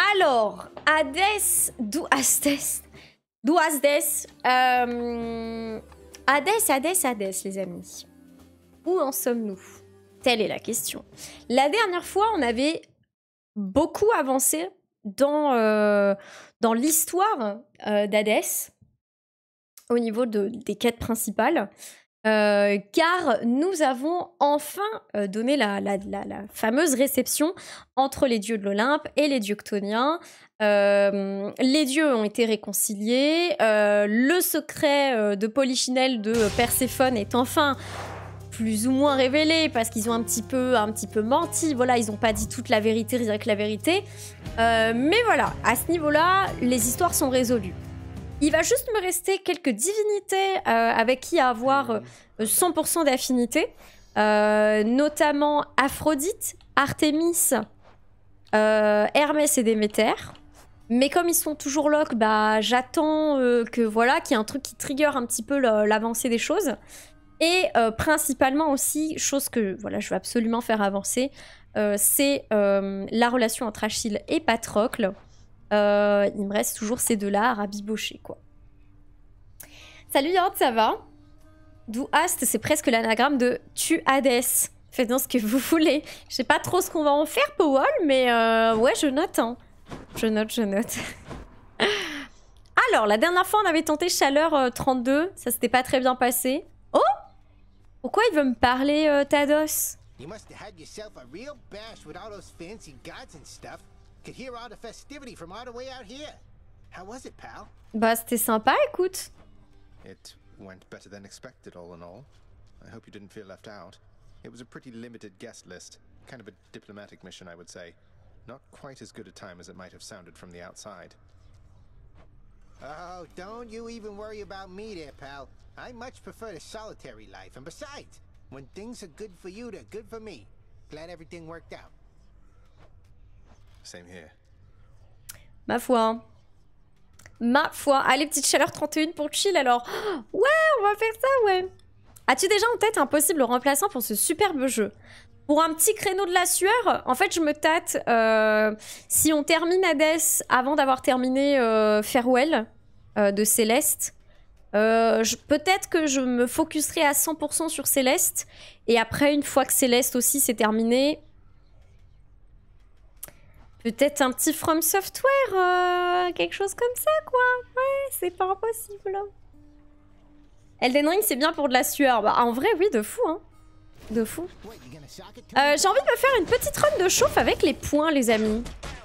Alors, Hades, les amis. Où en sommes-nous? Telle est la question. La dernière fois, on avait beaucoup avancé dans l'histoire d'Hadès au niveau des quêtes principales. Car nous avons enfin donné la fameuse réception entre les dieux de l'Olympe et les dieux chthoniens. Les dieux ont été réconciliés. Le secret de Polychinelle de Perséphone est enfin plus ou moins révélé parce qu'ils ont un petit peu menti. Voilà, ils n'ont pas dit toute la vérité, rien que la vérité. Mais voilà, à ce niveau-là, les histoires sont résolues. Il va juste me rester quelques divinités avec qui avoir 100% d'affinité, notamment Aphrodite, Artémis, Hermès et Déméter. Mais comme ils sont toujours là, bah, j'attends qu'il y ait un truc qui trigger un petit peu l'avancée des choses. Et principalement aussi, chose que voilà, je veux absolument faire avancer, c'est la relation entre Achille et Patrocle. Il me reste toujours ces deux-là à rabibocher, quoi. Salut Yord, ça va? D'où Ast, c'est presque l'anagramme de Tu Hadès. Faites donc ce que vous voulez. Je sais pas trop ce qu'on va en faire, Powell, mais ouais, je note. Hein. Je note. Alors, la dernière fois, on avait tenté Chaleur 32. Ça s'était pas très bien passé. Oh! Pourquoi il veut me parler, Tados? You must have had yourself a real bash with all those fancy gods and stuff. Could hear all the festivity from all the way out here. How was it, pal? Bah, c'était sympa, écoute. It went better than expected, all in all. I hope you didn't feel left out. It was a pretty limited guest list. Kind of a diplomatic mission, I would say. Not quite as good a time as it might have sounded from the outside. Oh, don't you even worry about me there, pal. I much prefer the solitary life. And besides, when things are good for you, they're good for me. Glad everything worked out. Same here. Ma foi. Allez, petite Chaleur 31 pour chill alors. Ouais, on va faire ça, ouais. As-tu déjà en tête un possible remplaçant pour ce superbe jeu? Pour un petit créneau de la sueur, en fait, je me tâte. Si on termine Hades avant d'avoir terminé Farewell de Céleste, peut-être que je me focuserai à 100% sur Céleste. Et après, une fois que Céleste aussi c'est terminé, peut-être un petit From Software, quelque chose comme ça, quoi. Ouais, c'est pas impossible. Elden Ring, c'est bien pour de la sueur. Bah, en vrai, oui, de fou, hein. De fou. J'ai envie de me faire une petite run de chauffe avec les points, les amis.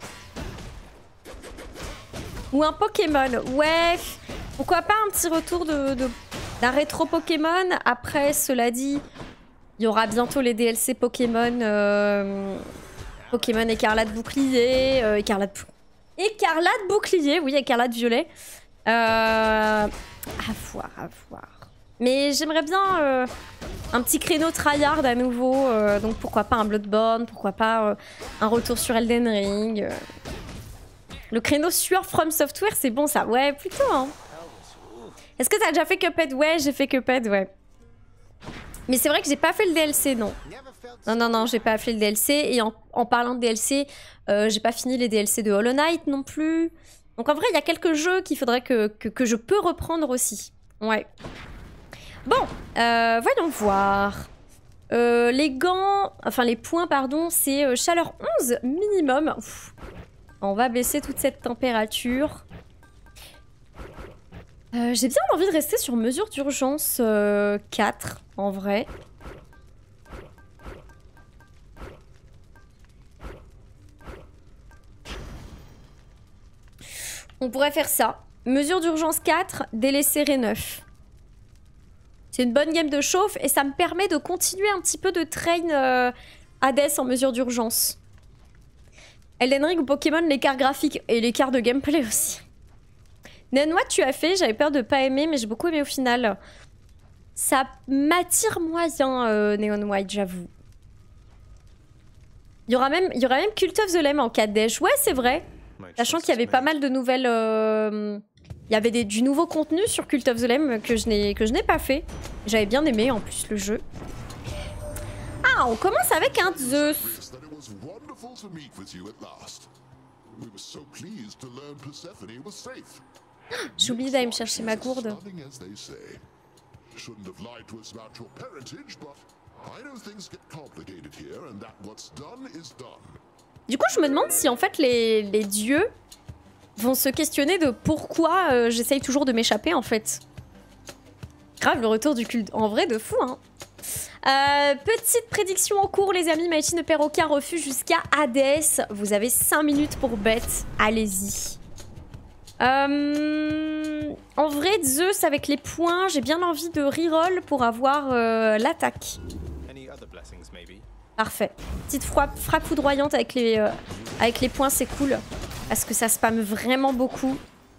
Ou un Pokémon. Ouais. Pourquoi pas un petit retour d'un rétro Pokémon. Après, cela dit, il y aura bientôt les DLC Pokémon... Pokémon Écarlate Bouclier, Écarlate Bouclier, oui, Écarlate Violet. À voir. Mais j'aimerais bien un petit créneau tryhard à nouveau, donc pourquoi pas un Bloodborne, pourquoi pas un retour sur Elden Ring. Le créneau sueur From Software, c'est bon ça, ouais, plutôt, hein. Est-ce que t'as déjà fait Cuphead? Ouais, j'ai fait Cuphead, ouais. Mais c'est vrai que j'ai pas fait le DLC, non. Non, j'ai pas fait le DLC. Et en parlant de DLC, j'ai pas fini les DLC de Hollow Knight non plus. Donc en vrai, il y a quelques jeux qu'il faudrait que je peux reprendre aussi. Ouais. Bon, voyons voir. Les gants, enfin les points, pardon, c'est Chaleur 11 minimum. Ouf. On va baisser toute cette température. J'ai bien envie de rester sur mesure d'urgence 4, en vrai. On pourrait faire ça. Mesure d'urgence 4, délaisser Ré9. C'est une bonne game de chauffe et ça me permet de continuer un petit peu de train Hades en mesure d'urgence. Elden Ring ou Pokémon, l'écart graphique et l'écart de gameplay aussi. Neon White, tu as fait, j'avais peur de pas aimer, mais j'ai beaucoup aimé au final. Ça m'attire moyen, Neon White, j'avoue. Il y aura même Cult of the Lamb en 4D. Ouais, c'est vrai. Sachant qu'il y avait pas mal de nouvelles... Il y avait du nouveau contenu sur Cult of the Lamb que je n'ai pas fait. J'avais bien aimé en plus le jeu. Ah, on commence avec un Zeus. We were so pleased to learn Persephone was safe. J'ai oublié d'aller me chercher ma gourde. Shouldn't have lied to us about your parentage, but I know things get complicated here, and that what's done is done. Du coup, je me demande si en fait les dieux vont se questionner de pourquoi j'essaye toujours de m'échapper en fait. Grave le retour du culte. En vrai, de fou, hein. Petite prédiction en cours, les amis. Mighty ne perd aucun refus jusqu'à Hades. Vous avez 5 minutes pour bet. Allez-y. En vrai, Zeus avec les points, j'ai bien envie de reroll pour avoir l'attaque. Parfait. Petite frappe foudroyante avec les points, c'est cool. Parce que ça spamme vraiment beaucoup.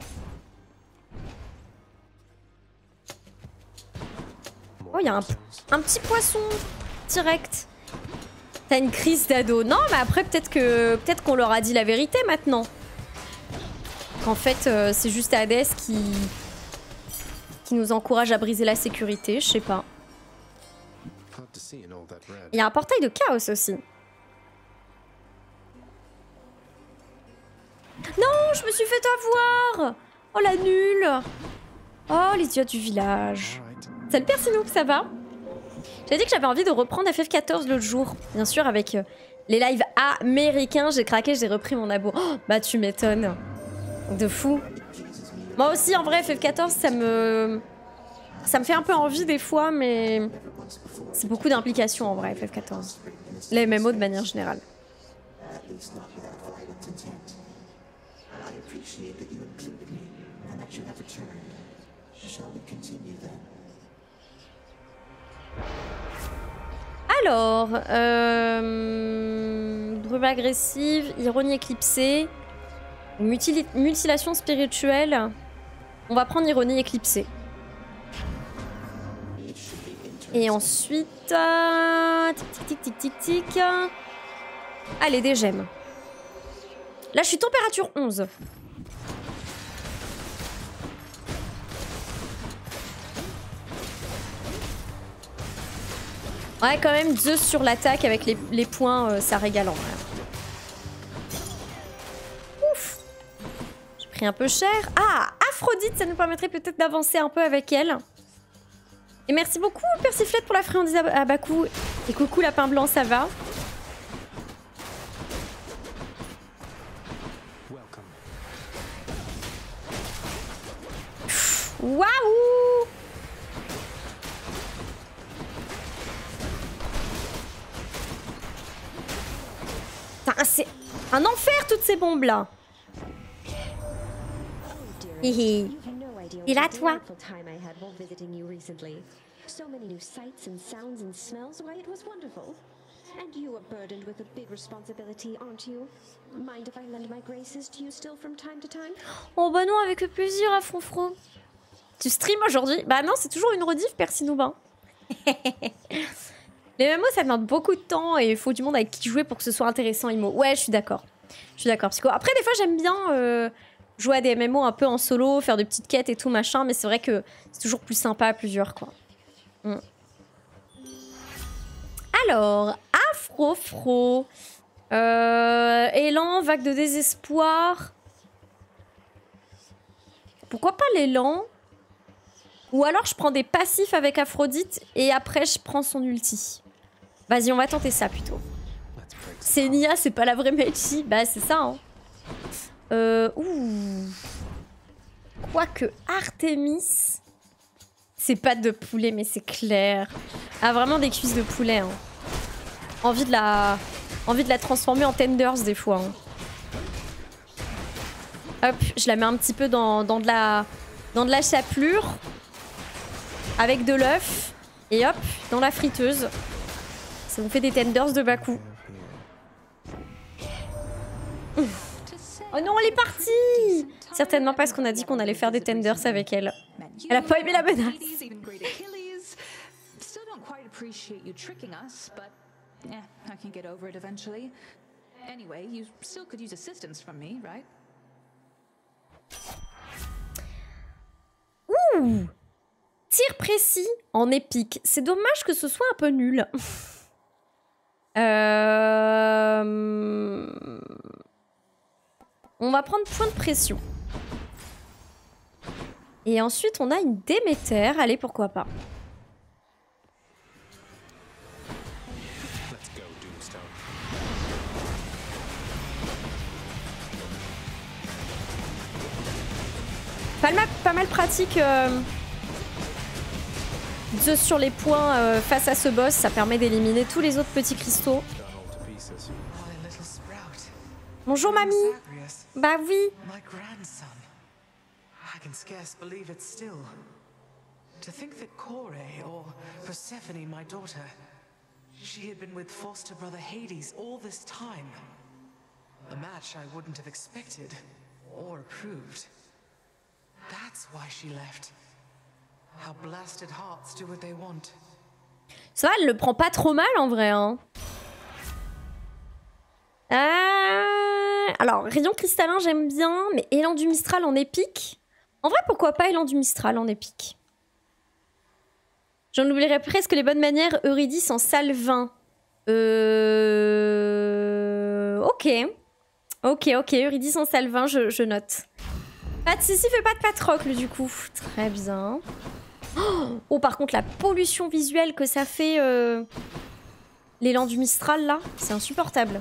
Oh, il y a un petit poisson direct. T'as une crise d'ado. Non, mais après, peut-être qu'on leur a dit la vérité maintenant. Qu'en fait, c'est juste Hades qui nous encourage à briser la sécurité, je sais pas. Il y a un portail de chaos aussi. Non, je me suis fait avoir. Oh la nulle. Oh les idiots du village. Salut Persinook, ça va? J'avais dit que j'avais envie de reprendre FF14 l'autre jour. Bien sûr, avec les lives américains, j'ai craqué, j'ai repris mon abo. Oh, bah tu m'étonnes. De fou. Moi aussi, en vrai, FF14, ça me fait un peu envie des fois, mais c'est beaucoup d'implications en vrai, FF14. Les MMO de manière générale. Alors, brume agressive, ironie éclipsée, mutilation spirituelle. On va prendre ironie éclipsée. Et ensuite, tic tic tic tic tic. Allez, des gemmes. Là, je suis température 11. Ouais, quand même, Zeus sur l'attaque avec les points, ça régale en vrai. Ouf. J'ai pris un peu cher. Ah, Aphrodite, ça nous permettrait peut-être d'avancer un peu avec elle. Et merci beaucoup, Persiflette, pour la friandise à Bakou. Et coucou, Lapin Blanc, ça va? Waouh! C'est un enfer toutes ces bombes là. Hihi. Et là toi. So many new sights and sounds and smells, why it was wonderful. And you are burdened with a big responsibility, aren't you? Mind if I lend my graces to you still from time to time? Oh bah non, avec plaisir à Fonfro. Tu stream aujourd'hui? Bah non, c'est toujours une rediff, Persinoubin. Les MMO, ça demande beaucoup de temps et il faut du monde avec qui jouer pour que ce soit intéressant, Imo. Ouais, je suis d'accord. Je suis d'accord. Après, des fois, j'aime bien jouer à des MMO un peu en solo, faire de petites quêtes et tout, machin, mais c'est vrai que c'est toujours plus sympa à plusieurs, quoi. Alors, Afrofro. Élan, vague de désespoir. Pourquoi pas l'élan? Ou alors je prends des passifs avec Aphrodite et après je prends son ulti. Vas-y, on va tenter ça plutôt. C'est Nia, c'est pas la vraie Meiji. Bah c'est ça, hein. Quoique Artemis... C'est pas de poulet, mais c'est clair. Ah, vraiment des cuisses de poulet. Hein. Envie de la transformer en tenders des fois. Hein. Hop, je la mets un petit peu dans de la chapelure. Avec de l'œuf. Et hop, dans la friteuse. Ça vous fait des tenders de Bakou. Oh non, elle est partie! Certainement parce qu'on a dit qu'on allait faire des tenders avec elle. Elle a pas aimé la menace. Ouh! Tir précis en épique. C'est dommage que ce soit un peu nul. On va prendre point de pression. Et ensuite, on a une Déméter. Allez, pourquoi pas. Let's go, Doomstone. Pas mal pratique sur les points face à ce boss. Ça permet d'éliminer tous les autres petits cristaux. Done all to pieces. My little sprout. Bonjour, mamie. Zagreus, Bah oui. my grandson. I can scarce believe it still. To think that Kore, or Persephone, my daughter, she had been with foster brother Hades all this time. A match I wouldn't have expected or approved. That's why she left. How blasted hearts do what they want. Ça va, elle le prend pas trop mal en vrai. Hein. Alors, rayon cristallin, j'aime bien, mais élan du Mistral en épique. En vrai, pourquoi pas élan du Mistral en épique? J'en oublierais presque les bonnes manières. Eurydice en salvin. Ok, Eurydice en salvin, je note. Pas de Sissif et pas de Patrocle du coup. Très bien. Oh, par contre, la pollution visuelle que ça fait l'élan du Mistral là, c'est insupportable.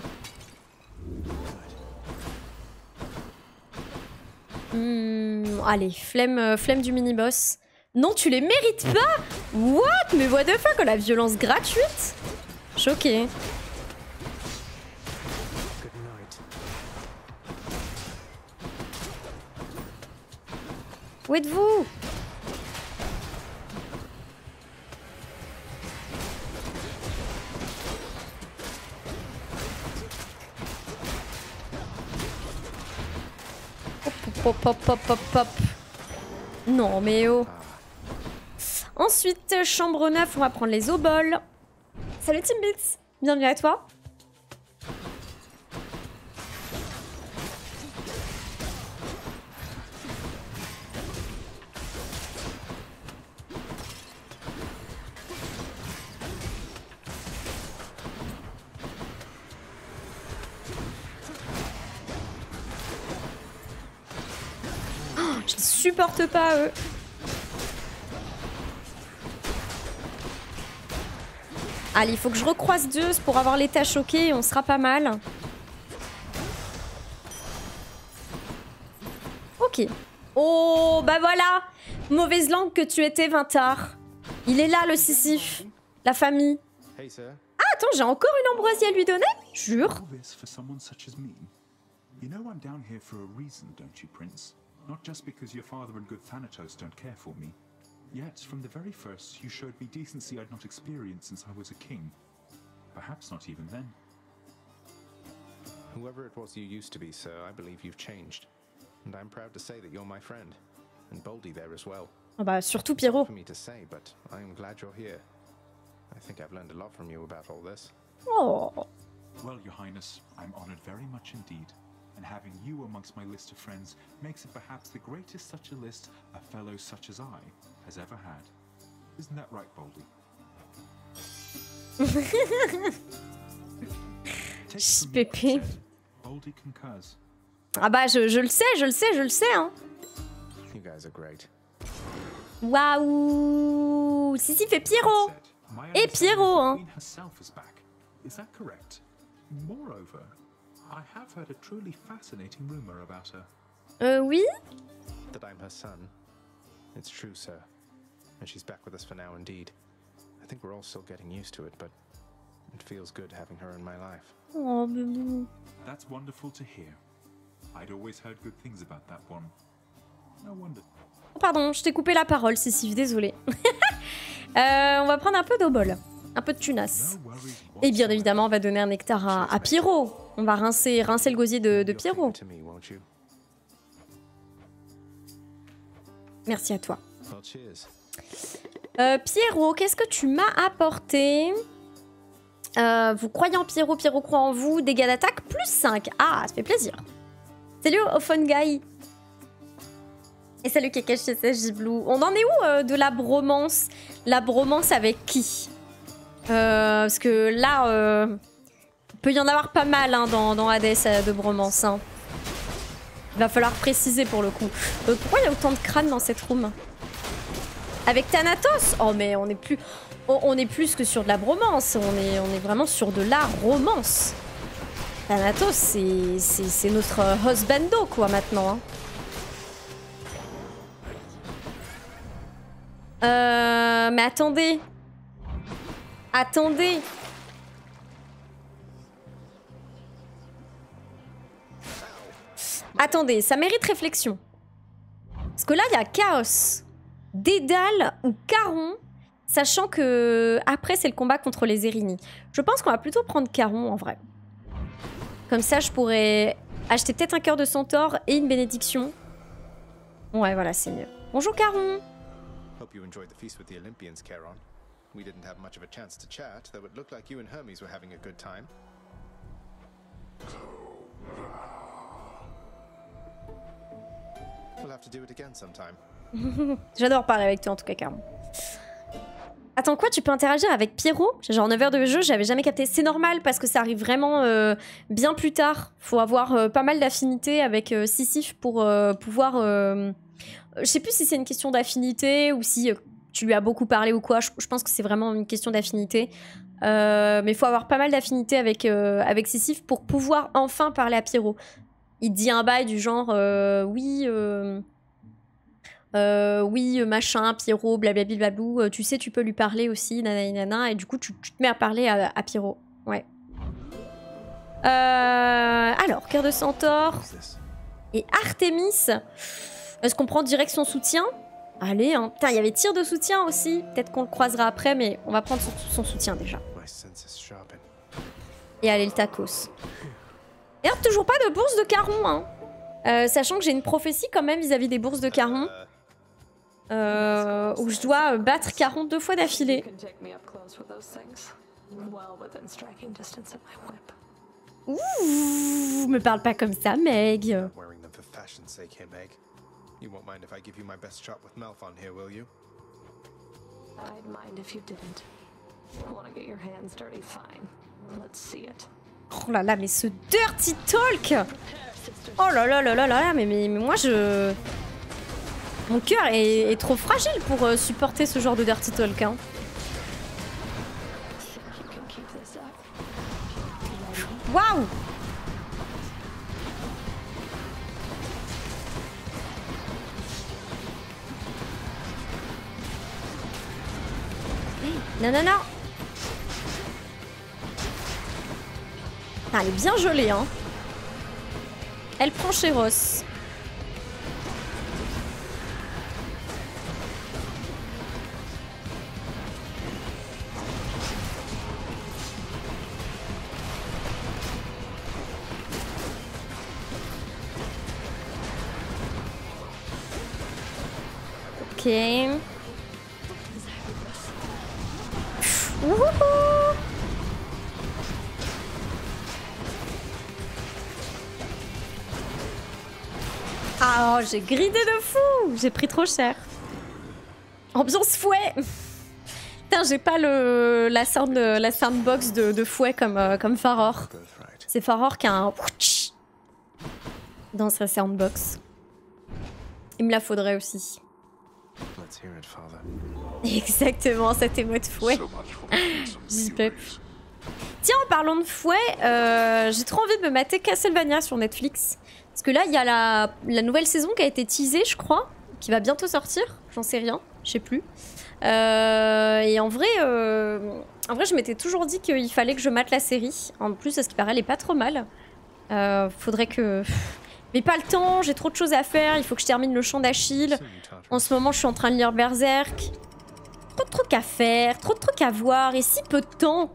Allez, flemme du mini-boss. Non, tu les mérites pas. What? Mais what the fuck, la violence gratuite. Choquée. Good night. Où êtes-vous? Hop. Non, mais oh. Ensuite, chambre 9, on va prendre les oboles. Salut Timbits, bienvenue à toi. Je supporte pas eux. Allez, il faut que je recroise Zeus pour avoir l'état choqué et on sera pas mal. Ok. Oh, bah voilà. Mauvaise langue que tu étais, Vintard. Il est là, le Sisyphe. La famille. Hey, sir. Ah, attends, j'ai encore une ambroisie à lui donner? Jure. All this for someone such as me. You know I'm down here for a reason, don't you, Prince? Not just because your father and good Thanatos don't care for me. Yet, from the very first, you showed me decency I'd not experienced since I was a king. Perhaps not even then. Whoever it was you used to be, sir, I believe you've changed. And I'm proud to say that you're my friend. And Boldy there as well. Ah bah, surtout Pierrot. For me to say, but I am glad you're here. I think I've learned a lot from you about all this. Oh. Well, Your Highness, I'm honored very much indeed. And having you amongst my list of friends makes it perhaps the greatest such a list a fellow such as I has ever had. Isn't that right, Boldy? Pépé. Boldy concurs. Ah bah, je le sais, hein. You guys are great. Waouh. Sisyphe et Pierrot. Et Pierrot, hein. Queen herself is back. Is that correct? Moreover, I have heard a truly fascinating rumor about her. Oui. That I'm her son. It's true, sir. And she's back with us for now indeed. I think we're all still getting used to it, but it feels good having her in my life. Oh, bébé. That's wonderful to hear. I'd always heard good things about that one. No wonder. Pardon, je t'ai coupé la parole, Sisyphe, désolé. On va prendre un peu d'obol. Un peu de tunas. Et bien évidemment, on va donner un nectar à Pierrot. On va rincer le gosier de Pierrot. To me, won't you? Merci à toi. Well, cheers. Pierrot, qu'est-ce que tu m'as apporté? Vous croyez en Pierrot, Pierrot croit en vous. Dégâts d'attaque, plus 5. Ah, ça fait plaisir. Salut au fun guy. Et salut Kakash CSS Blue. On en est où de la bromance? La bromance avec qui? Parce que là, il peut y en avoir pas mal hein, dans Hades de bromance. Hein. Il va falloir préciser pour le coup. Pourquoi il y a autant de crânes dans cette room? Avec Thanatos? Oh mais on est plus... On est plus que sur de la bromance. On est vraiment sur de la romance. Thanatos, c'est notre husbando quoi maintenant. Hein. Mais attendez. Attendez. Attendez, ça mérite réflexion. Parce que là, il y a Chaos, Dédale ou Caron, sachant que après, c'est le combat contre les Erini. Je pense qu'on va plutôt prendre Caron en vrai. Comme ça, je pourrais acheter peut-être un cœur de centaure et une bénédiction. Ouais, voilà, c'est mieux. Bonjour Caron. Hope you enjoyed the feast with the Olympians, Charon. We didn't have much of a chance to chat, though it looked like you and Hermes were having a good time. We'll have to do it again sometime. J'adore parler avec toi en tout cas, Caron. Attends, quoi? Tu peux interagir avec Pierrot? J'ai genre 9 heures de jeu, j'avais jamais capté. C'est normal parce que ça arrive vraiment bien plus tard. Faut avoir pas mal d'affinités avec Sisyphe pour pouvoir... Je sais plus si c'est une question d'affinité ou si tu lui as beaucoup parlé ou quoi. Je pense que c'est vraiment une question d'affinité. Mais il faut avoir pas mal d'affinités avec Sisyphe pour pouvoir enfin parler à Pierrot. Il te dit un bail du genre oui, machin, Pierrot, blablabla, tu sais, tu peux lui parler aussi, nanana, et du coup, tu te mets à parler à Pierrot. Ouais. Alors, cœur de centaure et Artemis. Est-ce qu'on prend direct son soutien? Allez, hein. Putain, il y avait tir de soutien aussi. Peut-être qu'on le croisera après, mais on va prendre son soutien déjà. Et allez, le tacos. Et alors, toujours pas de bourse de Caron, hein. Sachant que j'ai une prophétie quand même vis-à-vis des bourses de Caron. Où je dois battre Caron 2 fois d'affilée. Ouh, me parle pas comme ça, Meg. You won't mind if I give you my best shot with Malphon here, will you? I'd mind if you didn't. Want to get your hands dirty, fine. Let's see it. Oh là là, mais ce dirty talk! Oh là là là là là, mais moi je... Mon cœur est trop fragile pour supporter ce genre de dirty talk, hein. Waouh! Non, non, non! Ah, elle est bien gelée, hein. Elle prend chez Ross. Ok. Wouhou! Ah, oh, j'ai gridé de fou! J'ai pris trop cher. Ambiance fouet! Putain, j'ai pas la soundbox de fouet comme Faror. C'est Faror qui a un... dans sa soundbox. Il me la faudrait aussi. Exactement, cette émote fouet. JPEP. Tiens, en parlant de fouet, j'ai trop envie de me mater Castlevania sur Netflix. Parce que là, il y a la nouvelle saison qui a été teasée, je crois, qui va bientôt sortir. J'en sais rien, je sais plus. Et en vrai, je m'étais toujours dit qu'il fallait que je mate la série. En plus, à ce qui paraît, elle est pas trop mal. Faudrait que... Mais pas le temps, j'ai trop de choses à faire. Il faut que je termine le chant d'Achille. En ce moment, je suis en train de lire Berserk. Trop de trucs à faire, trop de trucs à voir, et si peu de temps.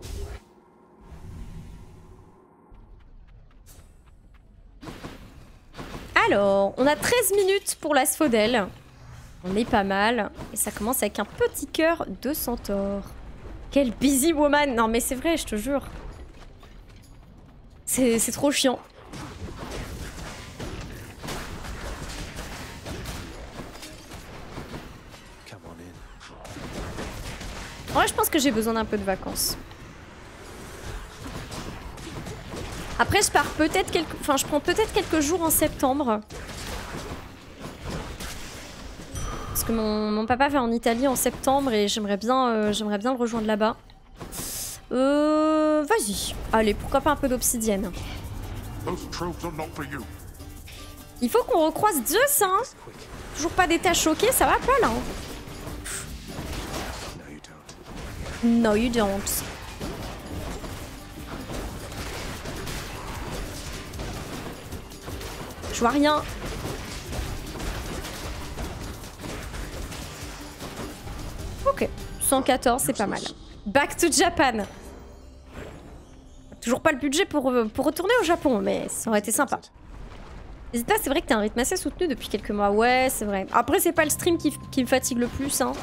Alors, on a 13 minutes pour l'asphodèle. On est pas mal. Et ça commence avec un petit cœur de centaure. Quelle busy woman! Non mais c'est vrai, je te jure. C'est trop chiant. Ouais, je pense que j'ai besoin d'un peu de vacances. Après, je pars peut-être je prends peut-être quelques jours en septembre. Parce que mon papa va en Italie en septembre et j'aimerais bien le rejoindre là-bas. Vas-y. Allez, pourquoi pas un peu d'obsidienne. Il faut qu'on recroise Zeus, hein. Toujours pas d'état choqué, ça va pas là. Hein. No, you don't. Je vois rien. Ok, 114, c'est pas mal. Back to Japan. Toujours pas le budget pour retourner au Japon, mais ça aurait été sympa. N'hésite pas, c'est vrai que t'as un rythme assez soutenu depuis quelques mois. Ouais, c'est vrai. Après, c'est pas le stream qui me fatigue le plus, hein.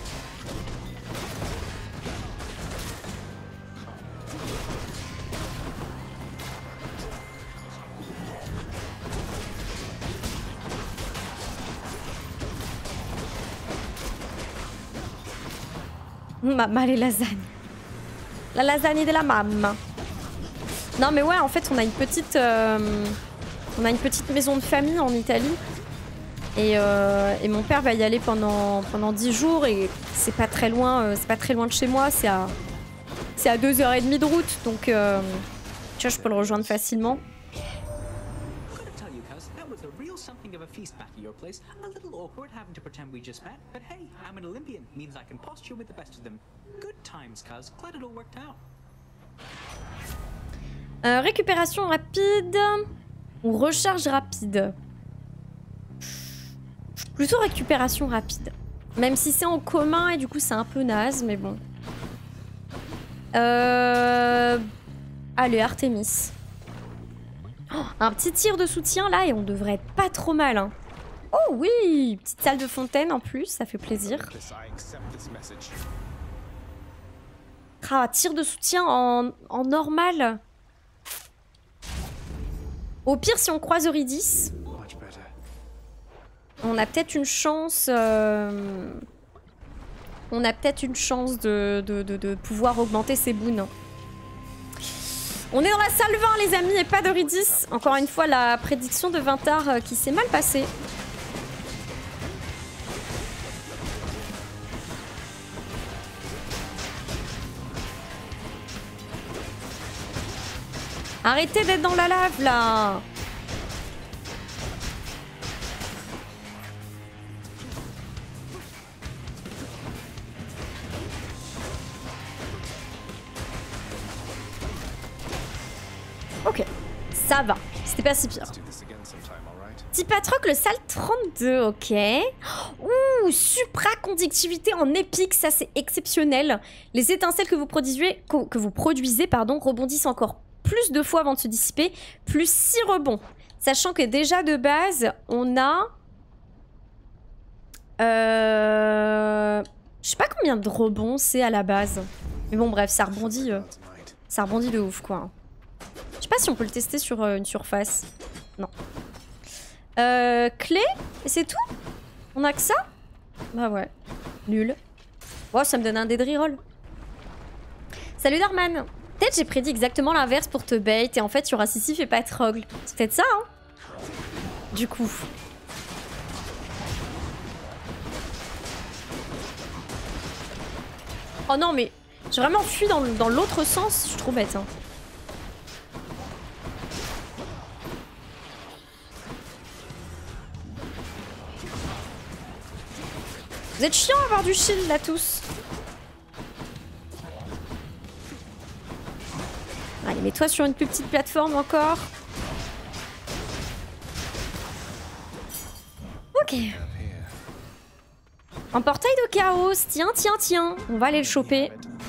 Mamma les lasagnes. La lasagne de la mamma. Non mais ouais, en fait, on a une petite maison de famille en Italie. Et mon père va y aller pendant 10 jours et c'est pas très loin de chez moi, c'est à 2h30 de route, donc tu vois, je peux le rejoindre facilement. Something of a feast back at your place. A little awkward having to pretend we just met, but hey, I'm an Olympian, means I can posture with the best of them. Good times, cuz. Glad it all worked out. Récupération rapide ou recharge rapide? Plutôt récupération rapide. Même si c'est en commun et du coup c'est un peu naze, mais bon. Allez, Artemis. Oh, un petit tir de soutien là et on devrait être pas trop mal. Hein. Oh oui, petite salle de fontaine en plus, ça fait plaisir. Ah, tir de soutien en normal. Au pire, si on croise Eurydice, on a peut-être une chance. On a peut-être une chance de pouvoir augmenter ses boons. On est dans la salle 20 les amis et pas d'Eurydice. Encore une fois la prédiction de Vintar qui s'est mal passée. Arrêtez d'être dans la lave là. Ok, ça va. C'était pas si pire. Petit Patroc, le salle 32, ok. Ouh, supraconductivité en épique, ça c'est exceptionnel. Les étincelles que vous produisez, rebondissent encore plus de fois avant de se dissiper, plus 6 rebonds. Sachant que déjà de base, on a... Je sais pas combien de rebonds c'est à la base. Mais bon, bref, ça rebondit de ouf, quoi. Je sais pas si on peut le tester sur une surface. Non. Clé? Et c'est tout? On a que ça? Bah ouais. Nul. Oh, ça me donne un dé de reroll. Salut Darman. Peut-être j'ai prédit exactement l'inverse pour te bait et en fait il y aura Sisyphe et Patrocle. C'est peut-être ça, hein? Du coup. Oh non mais j'ai vraiment fui dans l'autre sens. Je suis trop bête, hein. Vous êtes chiants à avoir du shield là tous. Allez, mets-toi sur une plus petite plateforme encore. Ok. Un portail de chaos. Tiens, tiens, tiens. On va aller le choper.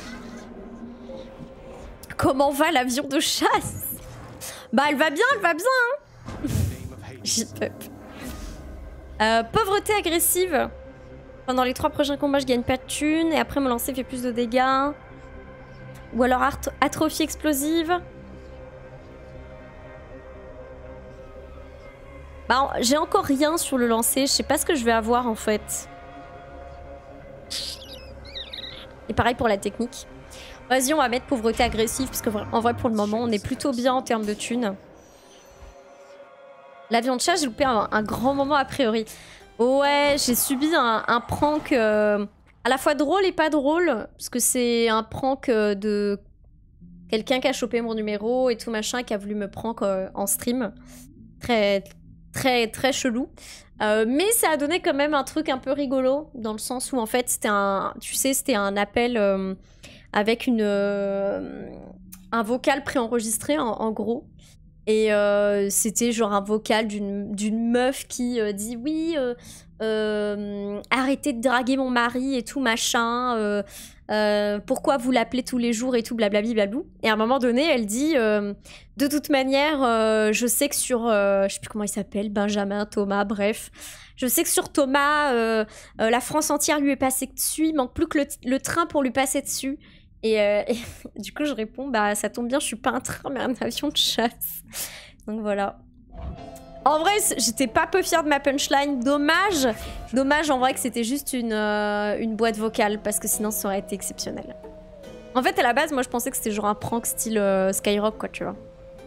Comment va l'avion de chasse? Bah elle va bien, hein. J-Pup. Pauvreté agressive. Pendant les 3 prochains combats, je gagne pas de thunes. Et après, mon lancer fait plus de dégâts. Ou alors atrophie explosive. Bah, j'ai encore rien sur le lancer. Je sais pas ce que je vais avoir, en fait. Et pareil pour la technique. Vas-y, on va mettre pauvreté agressive. Parce qu'en vrai, pour le moment, on est plutôt bien en termes de thunes. La viande chat, j'ai loupé un grand moment a priori. Ouais, j'ai subi un prank à la fois drôle et pas drôle. Parce que c'est un prank de quelqu'un qui a chopé mon numéro et tout machin, qui a voulu me prank en stream. Très, très, très chelou. Mais ça a donné quand même un truc un peu rigolo. Dans le sens où en fait, c'était un appel avec un vocal préenregistré en gros. Et c'était genre un vocal d'une meuf qui dit oui, arrêtez de draguer mon mari et tout machin, pourquoi vous l'appelez tous les jours et tout blablabli blablou. Et à un moment donné, elle dit de toute manière, je sais que sur, je sais plus comment il s'appelle, Benjamin, Thomas, bref. Je sais que sur Thomas, la France entière lui est passée dessus, il manque plus que le train pour lui passer dessus. Et du coup, je réponds, bah ça tombe bien, je suis pas un train, mais un avion de chasse. Donc voilà. En vrai, j'étais pas peu fière de ma punchline. Dommage. Dommage en vrai que c'était juste une boîte vocale, parce que sinon ça aurait été exceptionnel. En fait, à la base, moi je pensais que c'était genre un prank style Skyrock, quoi, tu vois.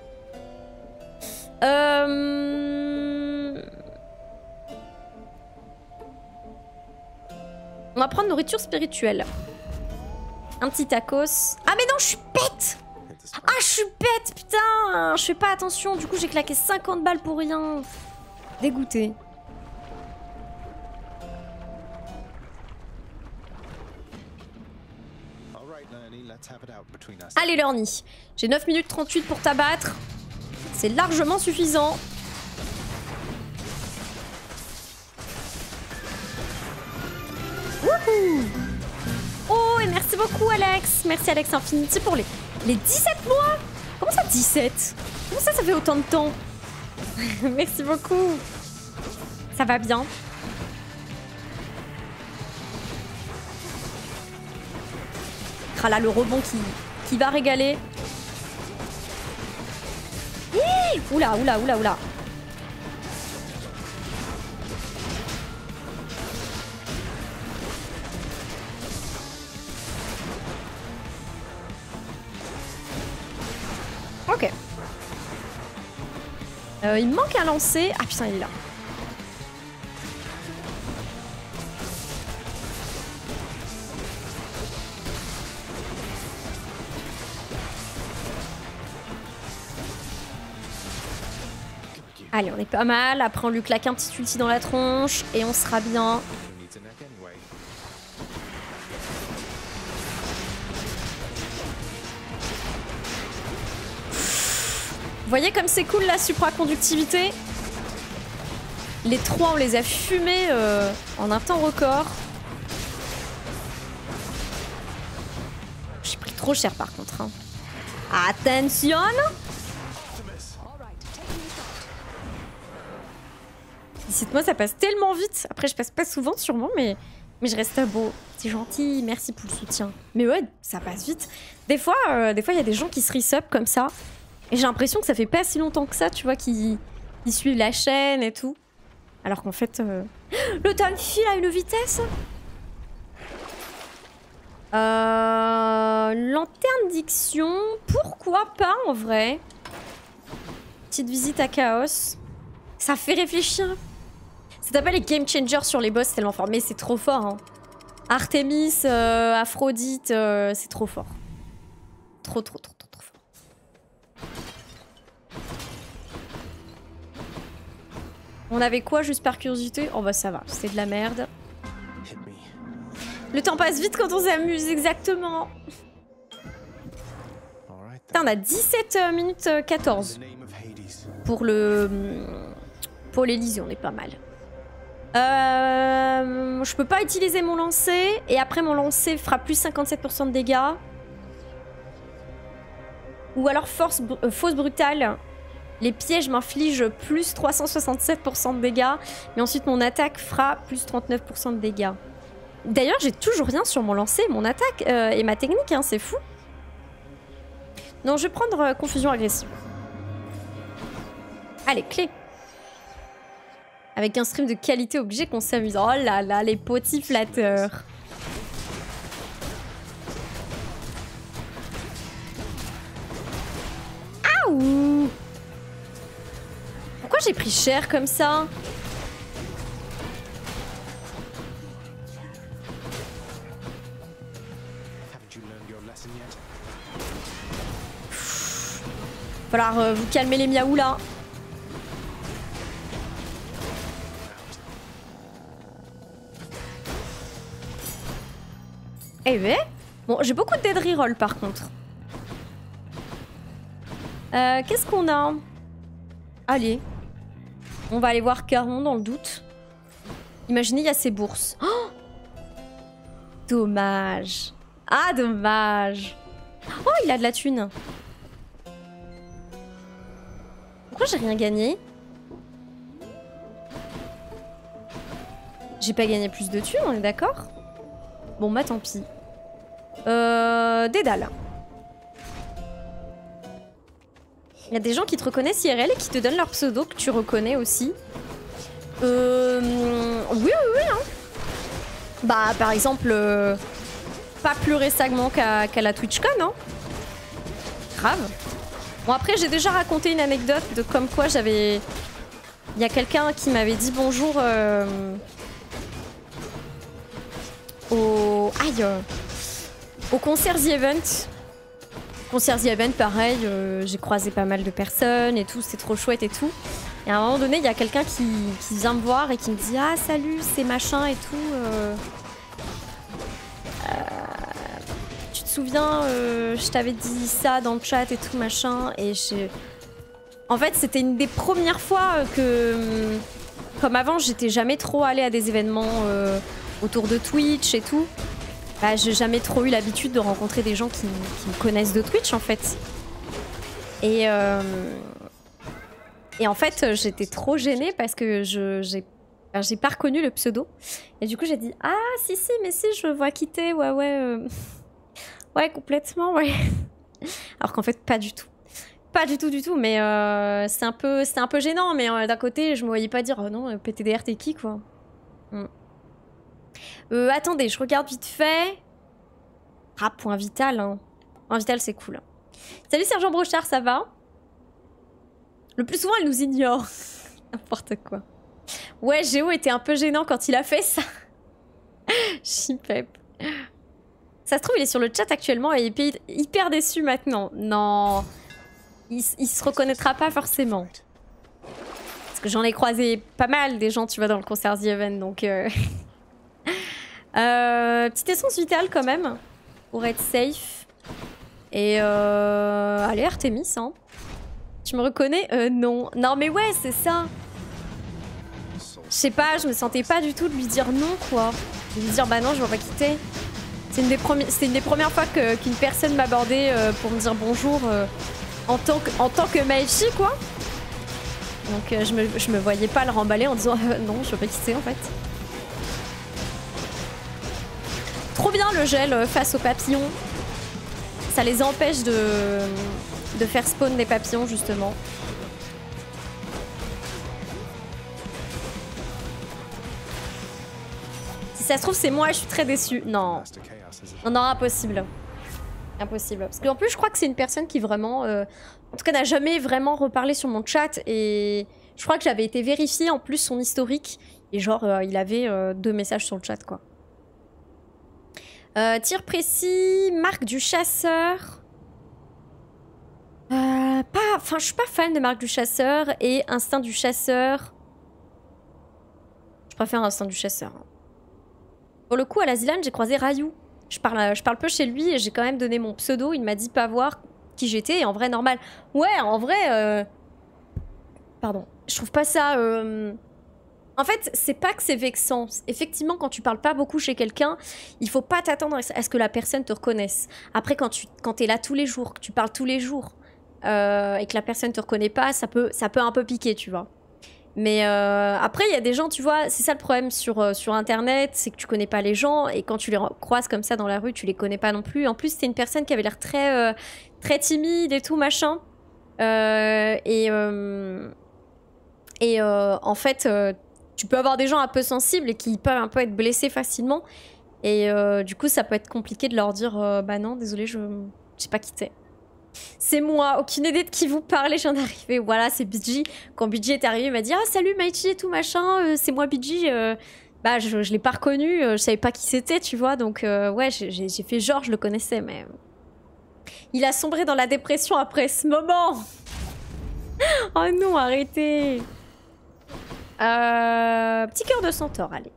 On va prendre nourriture spirituelle. Un petit tacos. Ah mais non, je suis bête! Ah, je suis bête, putain! Je fais pas attention, du coup j'ai claqué 50 balles pour rien. Dégoûté. Allez, Lerny. J'ai 9 minutes 38 pour t'abattre. C'est largement suffisant. Wouhou! Oh, et merci beaucoup, Alex. Merci, Alex Infinity, pour les 17 mois. Comment ça, 17? Comment ça fait autant de temps? Merci beaucoup. Ça va bien. Ah là, le rebond qui va régaler. Hi, oula, oula, oula, oula. Ok. Il me manque un lancer. Ah putain, il est là. Allez, on est pas mal. Après, on lui claque un petit ulti dans la tronche et on sera bien. Vous voyez comme c'est cool la supraconductivité? Les trois, on les a fumés en un temps record. J'ai pris trop cher par contre. Hein. Attention! Dites-moi, ça passe tellement vite. Après, je passe pas souvent sûrement, mais je reste beau. C'est gentil, merci pour le soutien. Mais ouais, ça passe vite. Des fois, il y a des gens qui se resub comme ça. Et j'ai l'impression que ça fait pas si longtemps que ça, tu vois, qui suivent la chaîne et tout. Alors qu'en fait... Le time file à une vitesse. Lanterne diction, pourquoi pas en vrai. Petite visite à Chaos. Ça fait réfléchir. Ça s'appelle les game changers sur les boss, c'est tellement fort. Mais c'est trop fort, hein. Artemis, Aphrodite, c'est trop fort. Trop fort. On avait quoi juste par curiosité? Oh bah ça va, c'est de la merde. Le temps passe vite quand on s'amuse, exactement. Putain, on a 17 minutes 14. Pour l'Elysée, on est pas mal. Je peux pas utiliser mon lancer. Et après, mon lancer fera plus 57% de dégâts. Ou alors fausse brutale. Les pièges m'infligent plus 367% de dégâts. Mais ensuite, mon attaque fera plus 39% de dégâts. D'ailleurs, j'ai toujours rien sur mon lancer, mon attaque et ma technique, hein, c'est fou. Non, je vais prendre confusion agressive. Allez, clé. Avec un stream de qualité obligé qu'on s'amuse. Oh là là, les petits flatteurs. Aouh! Pourquoi Pourquoi j'ai pris cher comme ça? Falloir vous calmer les miaou là. Eh ben, bon, j'ai beaucoup de dead reroll par contre. Qu'est-ce qu'on a? Allez. On va aller voir Caron dans le doute. Imaginez, il y a ces bourses. Oh, dommage. Ah, dommage. Oh, il a de la thune. Pourquoi j'ai rien gagné? J'ai pas gagné plus de thunes, on est d'accord? Bon, bah tant pis. Dédale. Il y a des gens qui te reconnaissent IRL et qui te donnent leur pseudo que tu reconnais aussi. Oui, hein. Bah, par exemple, pas plus récemment qu'à la TwitchCon, hein. Grave. Bon, après, j'ai déjà raconté une anecdote de comme quoi j'avais... Il y a quelqu'un qui m'avait dit bonjour au concert The Event. Concert The Event, pareil, j'ai croisé pas mal de personnes et tout, c'est trop chouette et tout. Et à un moment donné, il y a quelqu'un qui vient me voir et qui me dit « Ah, salut, c'est machin et tout. Tu te souviens, je t'avais dit ça dans le chat et tout, machin. » Et en fait, c'était une des premières fois que... Comme avant, j'étais jamais trop allée à des événements autour de Twitch et tout. Bah, j'ai jamais trop eu l'habitude de rencontrer des gens qui me connaissent de Twitch, en fait. Et en fait, j'étais trop gênée parce que j'ai pas reconnu le pseudo. Et du coup, j'ai dit « Ah, si, mais si, je vois quitter, ouais. Ouais, complètement, ouais. » Alors qu'en fait, pas du tout. Pas du tout, mais c'est un peu gênant. Mais d'un côté, je me voyais pas dire « Oh non, PTDR, t'es qui, quoi ?» Attendez, je regarde vite fait. Ah, point vital, hein. Point vital, c'est cool. Salut Sergent Brochard, ça va? Le plus souvent, elle nous ignore. N'importe quoi. Ouais, Géo était un peu gênant quand il a fait ça. Chipep. Ça se trouve, il est sur le chat actuellement et il est hyper déçu maintenant. Non. Il se reconnaîtra pas forcément. Parce que j'en ai croisé pas mal des gens, tu vois, dans le concert The Event, donc... petite essence vitale quand même pour être safe. Et allez, Artemis, hein. Tu me reconnais? Non. Non mais ouais, c'est ça. Je sais pas, je me sentais pas du tout de lui dire non, quoi. De lui dire bah non, je vais pas quitter. C'est une des premières fois qu'une personne m'abordait pour me dire bonjour en tant que Maeshi, quoi. Donc je me voyais pas le remballer en disant non, je veux pas quitter en fait. Trop bien le gel face aux papillons. Ça les empêche de faire spawn des papillons, justement. Si ça se trouve, c'est moi, je suis très déçue. Non. Non, impossible. Impossible. Parce qu'en plus, je crois que c'est une personne qui vraiment... en tout cas, n'a jamais vraiment reparlé sur mon chat. Et je crois que j'avais été vérifier en plus son historique. Et genre, il avait 2 messages sur le chat, quoi. Tir précis, marque du chasseur. Enfin, je suis pas fan de marque du chasseur et instinct du chasseur. Je préfère instinct du chasseur. Pour le coup, à la Zilan, j'ai croisé Rayou. Je parle peu chez lui et j'ai quand même donné mon pseudo. Il m'a dit pas voir qui j'étais et en vrai, normal. Ouais, en vrai... Pardon. Je trouve pas ça... En fait, c'est pas que c'est vexant. Effectivement, quand tu parles pas beaucoup chez quelqu'un, il faut pas t'attendre à ce que la personne te reconnaisse. Après, quand t'es là tous les jours, que tu parles tous les jours, et que la personne te reconnaît pas, ça peut un peu piquer, tu vois. Mais après, il y a des gens, tu vois, c'est ça le problème sur Internet, c'est que tu connais pas les gens, et quand tu les croises comme ça dans la rue, tu les connais pas non plus. En plus, c'était une personne qui avait l'air très, très timide et tout, machin. En fait... tu peux avoir des gens un peu sensibles et qui peuvent un peu être blessés facilement. Et du coup, ça peut être compliqué de leur dire bah non, désolé, je sais pas quitter. C'est moi, aucune idée de qui vous parlez, j'en arrivais. Voilà, c'est BG. Quand BG est arrivé, il m'a dit ah salut Maichi et tout machin, c'est moi BG. Bah je l'ai pas reconnu, je savais pas qui c'était, tu vois, donc ouais, j'ai fait genre je le connaissais, mais il a sombré dans la dépression après ce moment. Oh non, arrêtez. Petit cœur de centaure, allez.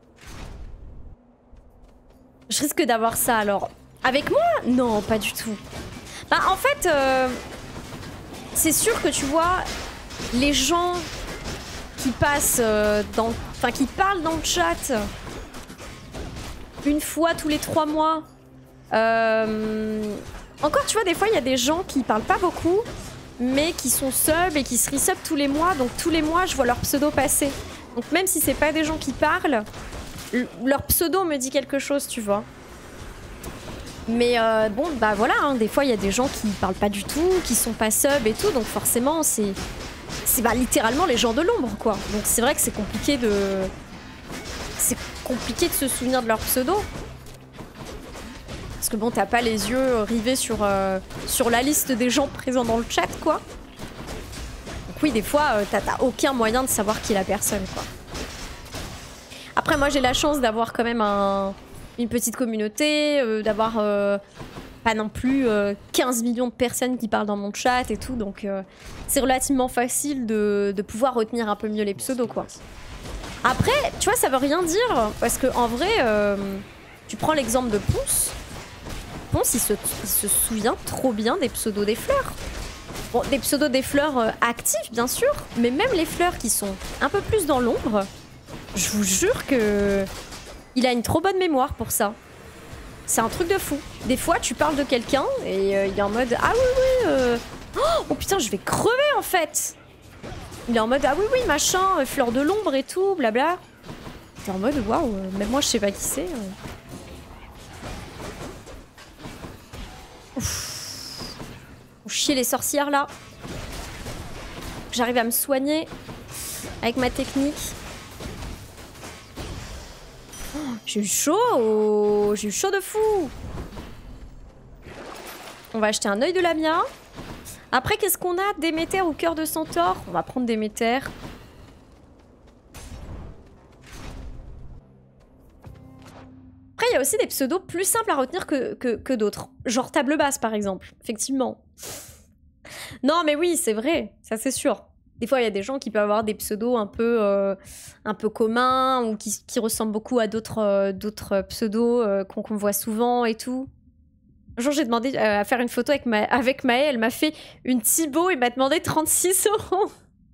Je risque d'avoir ça alors. Avec moi? Non, pas du tout. Bah en fait, c'est sûr que tu vois, les gens qui passent enfin qui parlent dans le chat une fois tous les 3 mois. Encore tu vois, des fois il y a des gens qui parlent pas beaucoup, mais qui sont sub et qui se resub tous les mois, donc tous les mois je vois leur pseudo passer. Donc même si c'est pas des gens qui parlent, leur pseudo me dit quelque chose, tu vois. Mais bon, bah voilà, hein, des fois il y a des gens qui parlent pas du tout, qui sont pas sub et tout, donc forcément c'est bah, littéralement les gens de l'ombre, quoi. Donc c'est vrai que c'est compliqué de... C'est compliqué de se souvenir de leur pseudo. Parce que bon, t'as pas les yeux rivés sur la liste des gens présents dans le chat, quoi. Donc oui, des fois, t'as aucun moyen de savoir qui est la personne, quoi. Après, moi j'ai la chance d'avoir quand même une petite communauté, d'avoir pas non plus 15 millions de personnes qui parlent dans mon chat et tout, donc c'est relativement facile de pouvoir retenir un peu mieux les pseudos, quoi. Après, tu vois, ça veut rien dire, parce que en vrai, tu prends l'exemple de Ponce. Ponce, il se souvient trop bien des pseudos des fleurs. Bon, des pseudos des fleurs actifs, bien sûr, mais même les fleurs qui sont un peu plus dans l'ombre, je vous jure que... Il a une trop bonne mémoire pour ça. C'est un truc de fou. Des fois, tu parles de quelqu'un et il est en mode ah oui, oui, oh putain, je vais crever en fait. Il est en mode ah oui, oui, machin, fleur de l'ombre et tout, blabla. T'es en mode waouh, même moi je sais pas qui c'est. Ouf. Chier les sorcières là. J'arrive à me soigner avec ma technique. J'ai eu chaud, j'ai eu chaud de fou. On va acheter un œil de Lamia. Après, qu'est-ce qu'on a? Déméter ou cœur de centaure? On va prendre Déméter. Après, il y a aussi des pseudos plus simples à retenir que d'autres. Genre table basse, par exemple. Effectivement. Non, mais oui, c'est vrai. Ça, c'est sûr. Des fois, il y a des gens qui peuvent avoir des pseudos un peu communs ou qui ressemblent beaucoup à d'autres pseudos qu'on voit souvent et tout. Un jour, j'ai demandé à faire une photo avec Maë. Elle m'a fait une Thibaut et m'a demandé 36 €.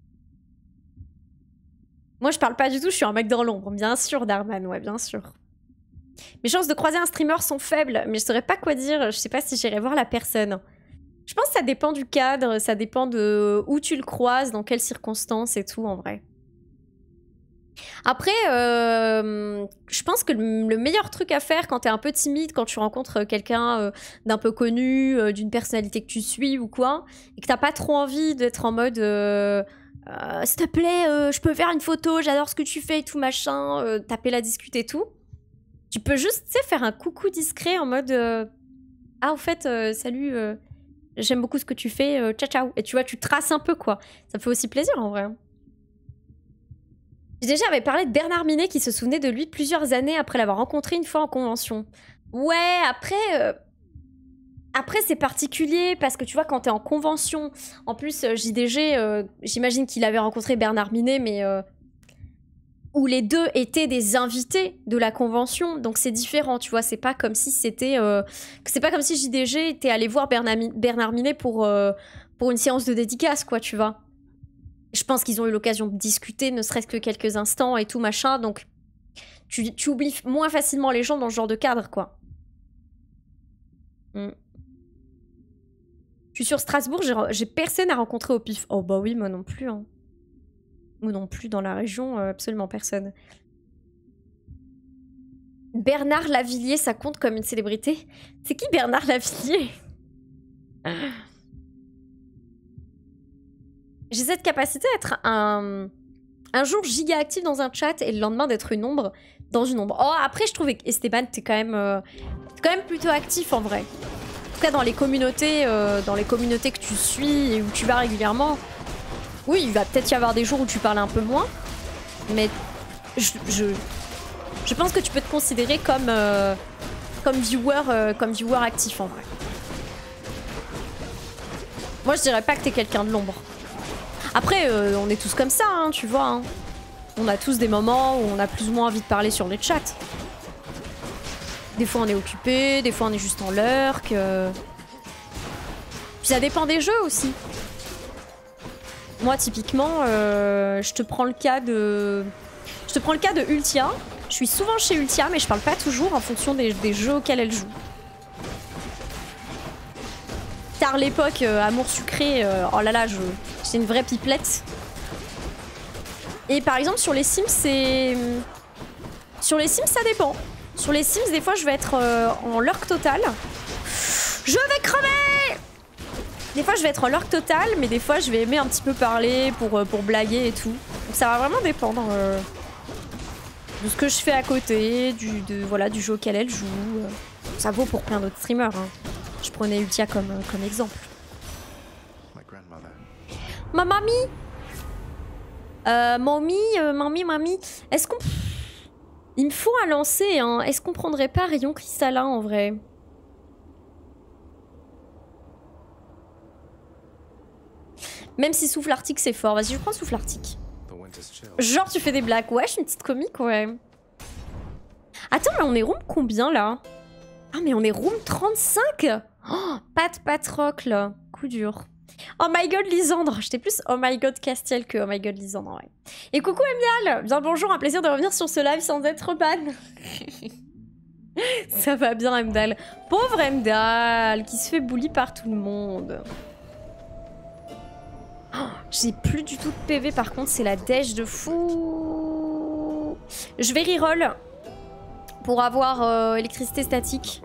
Moi, je parle pas du tout. Je suis un mec dans l'ombre. Bien sûr, Darman. Ouais, bien sûr. Mes chances de croiser un streamer sont faibles, mais je saurais pas quoi dire. Je sais pas si j'irai voir la personne. Je pense que ça dépend du cadre, ça dépend de où tu le croises, dans quelles circonstances et tout, en vrai. Après, je pense que le meilleur truc à faire quand t'es un peu timide, quand tu rencontres quelqu'un d'un peu connu, d'une personnalité que tu suis ou quoi, et que t'as pas trop envie d'être en mode s'il te plaît, je peux faire une photo, j'adore ce que tu fais et tout machin, taper la discute et tout. Tu peux juste, tu sais, faire un coucou discret en mode ah, au fait, salut... J'aime beaucoup ce que tu fais, ciao ciao. Et tu vois, tu traces un peu, quoi. Ça me fait aussi plaisir, en vrai. J'ai déjà parlé de Bernard Minet qui se souvenait de lui plusieurs années après l'avoir rencontré une fois en convention. Ouais, après... Après, c'est particulier parce que tu vois, quand t'es en convention... En plus, JDG, j'imagine qu'il avait rencontré Bernard Minet, mais... où les deux étaient des invités de la convention, donc c'est différent, tu vois, c'est pas comme si c'était... c'est pas comme si JDG était allé voir Bernard Minet pour une séance de dédicace, quoi, tu vois. Je pense qu'ils ont eu l'occasion de discuter, ne serait-ce que quelques instants et tout, machin, donc tu oublies moins facilement les gens dans ce genre de cadre, quoi. Je suis sur Strasbourg, j'ai personne à rencontrer au pif. Oh bah oui, moi non plus, hein. Ou non plus dans la région, absolument personne. Bernard Lavillier, ça compte comme une célébrité? C'est qui Bernard Lavillier? J'ai cette capacité d'être un jour giga actif dans un chat et le lendemain d'être une ombre dans une ombre. Oh, après, je trouvais qu'Esteban, t'es quand même plutôt actif en vrai. tout cas dans les communautés que tu suis et où tu vas régulièrement, oui, il va peut-être y avoir des jours où tu parles un peu moins, mais je pense que tu peux te considérer comme viewer actif en vrai. Moi, je dirais pas que t'es quelqu'un de l'ombre. Après, on est tous comme ça, hein, tu vois. Hein. On a tous des moments où on a plus ou moins envie de parler sur les chats. Des fois, on est occupé, des fois, on est juste en lurk. Puis ça dépend des jeux aussi. Moi, typiquement, je te prends le cas de Ultia. Je suis souvent chez Ultia, mais je parle pas toujours en fonction des jeux auxquels elle joue. Tard l'époque, Amour sucré, oh là là, c'est une vraie pipelette. Et par exemple, sur les Sims, ça dépend. Sur les Sims, des fois, je vais être en lurk total. Je vais crever! Des fois, je vais être en lurk total, mais des fois, je vais aimer un petit peu parler pour blaguer et tout. Donc ça va vraiment dépendre de ce que je fais à côté, du jeu auquel elle joue. Ça vaut pour plein d'autres streamers. Hein. Je prenais Ultia comme exemple. Ma mamie, mamie, est-ce qu'on... Il me faut un lancer, hein. Est-ce qu'on prendrait pas Rayon Cristallin en vrai? Même si Souffle Arctique c'est fort. Vas-y, je prends Souffle Arctique. Genre tu fais des blagues. Ouais, je suis une petite comique, ouais. Attends, mais on est room combien là? Ah, mais on est room 35. Oh, Patrocle. Coup dur. Oh my god, Lisandre. J'étais plus oh my god Castiel que oh my god Lisandre, ouais. Et coucou Emdal. Bien bonjour, un plaisir de revenir sur ce live sans être ban. Ça va bien Emdal. Pauvre Emdal, qui se fait bully par tout le monde. Oh, j'ai plus du tout de PV par contre, c'est la dèche de fou. Je vais reroll pour avoir électricité statique.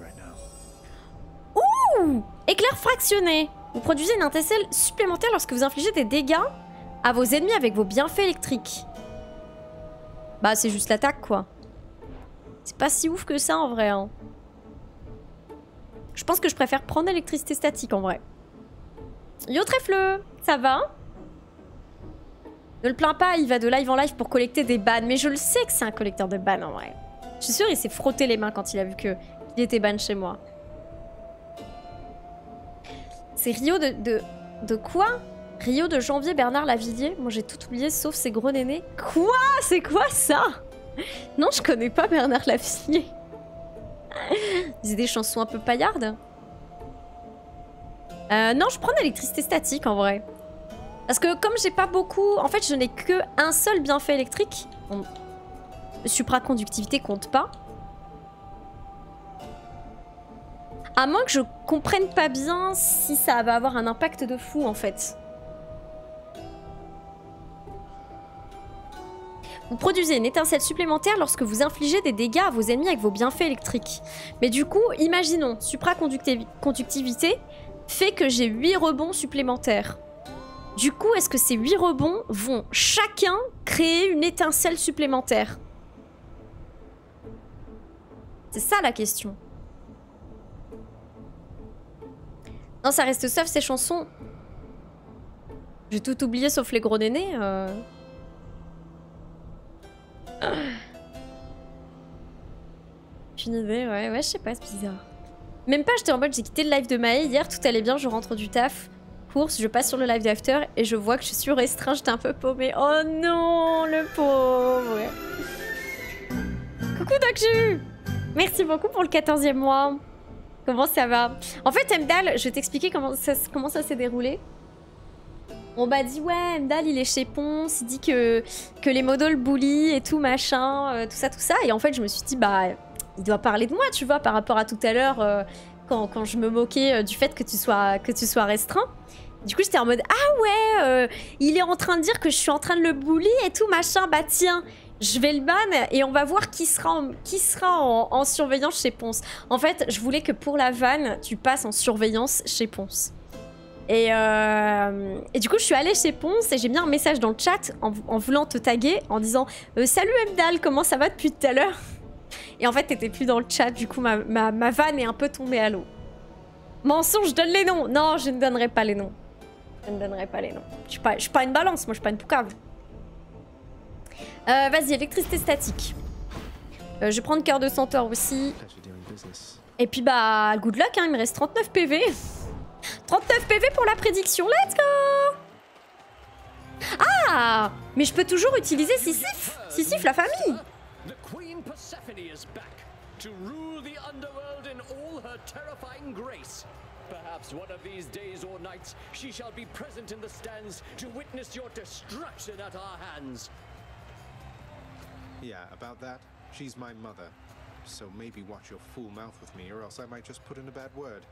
Ouh, éclair fractionné. Vous produisez une étincelle supplémentaire lorsque vous infligez des dégâts à vos ennemis avec vos bienfaits électriques. Bah c'est juste l'attaque quoi. C'est pas si ouf que ça en vrai. Hein. Je pense que je préfère prendre l'électricité statique en vrai. Yo Trèfle, ça va? Ne le plains pas, il va de live en live pour collecter des bans. Mais je le sais que c'est un collecteur de bans en vrai. Je suis sûre il s'est frotté les mains quand il a vu qu'il était ban chez moi. C'est Rio de quoi? Rio de janvier Bernard Lavillier. Moi j'ai tout oublié sauf ses gros nénés. Quoi? C'est quoi ça? Non, je connais pas Bernard Lavillier. C'est des chansons un peu paillardes. Non, je prends l'électricité statique en vrai. Parce que comme j'ai pas beaucoup... En fait, je n'ai que un seul bienfait électrique. Bon, supraconductivité compte pas. À moins que je comprenne pas bien si ça va avoir un impact de fou en fait. Vous produisez une étincelle supplémentaire lorsque vous infligez des dégâts à vos ennemis avec vos bienfaits électriques. Mais du coup, imaginons, supraconductivité fait que j'ai 8 rebonds supplémentaires. Du coup, est-ce que ces 8 rebonds vont chacun créer une étincelle supplémentaire? C'est ça la question. Non, ça reste sauf ces chansons. J'ai tout oublié sauf les gros nénés. J'ai une idée, ouais, je sais pas, c'est bizarre. Même pas, j'étais en mode, j'ai quitté le live de Maë hier, tout allait bien, je rentre du taf, course, je passe sur le live d'after et je vois que je suis restreint, j'étais un peu paumée. Oh non, le pauvre. Coucou Docju. Merci beaucoup pour le 14e mois. Comment ça va? En fait, Emdal, je vais t'expliquer comment ça s'est déroulé. On m'a dit, ouais, Emdal, il est chez Ponce, il dit que les modos le bully et tout, machin, tout ça. Et en fait, je me suis dit, bah, il doit parler de moi, tu vois, par rapport à tout à l'heure, quand je me moquais du fait que tu sois restreint. Du coup, j'étais en mode, ah ouais, il est en train de dire que je suis en train de le bully et tout, machin, bah tiens, je vais le ban et on va voir qui sera en surveillance chez Ponce. En fait, je voulais que pour la vanne, tu passes en surveillance chez Ponce. Et du coup, je suis allée chez Ponce et j'ai mis un message dans le chat en voulant te taguer, en disant « Salut Emdal, comment ça va depuis tout à l'heure ?» Et en fait, t'étais plus dans le chat, du coup, ma vanne est un peu tombée à l'eau. Mensonge, donne les noms. Non, je ne donnerai pas les noms. Je ne donnerai pas les noms. Je suis pas une balance, moi je suis pas une poucave. Vas-y, électricité statique. Je vais prendre cœur de centaure aussi. Et puis bah, good luck, hein, il me reste 39 PV. 39 PV pour la prédiction, let's go! Ah! Mais je peux toujours utiliser Sisyphe. Sisyphe, la famille. The Queen Persephone is back to rule the underworld in all her terrifying grace. Perhaps one of these days or nights she shall be present in the stands to witness your destruction at our hands. Yeah, about that, she's my mother. So maybe watch your fool mouth with me, or else I might just put in a bad word.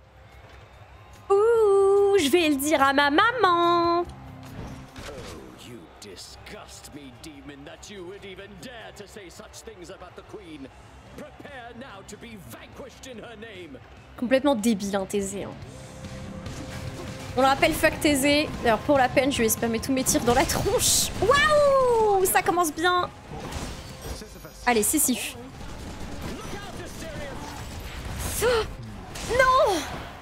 Ouh, je vais le dire à ma maman. Oh, you disgust me, demon, that you would even dare to say such things about the Queen. Prepare now to be vanquished in her name. Complètement débile, hein, Thésée. Hein. On le rappelle, fuck Thésée. D'ailleurs, pour la peine, je vais spammer tous mes tirs dans la tronche. Waouh, ça commence bien. Allez, Sisyphe. Oh, non!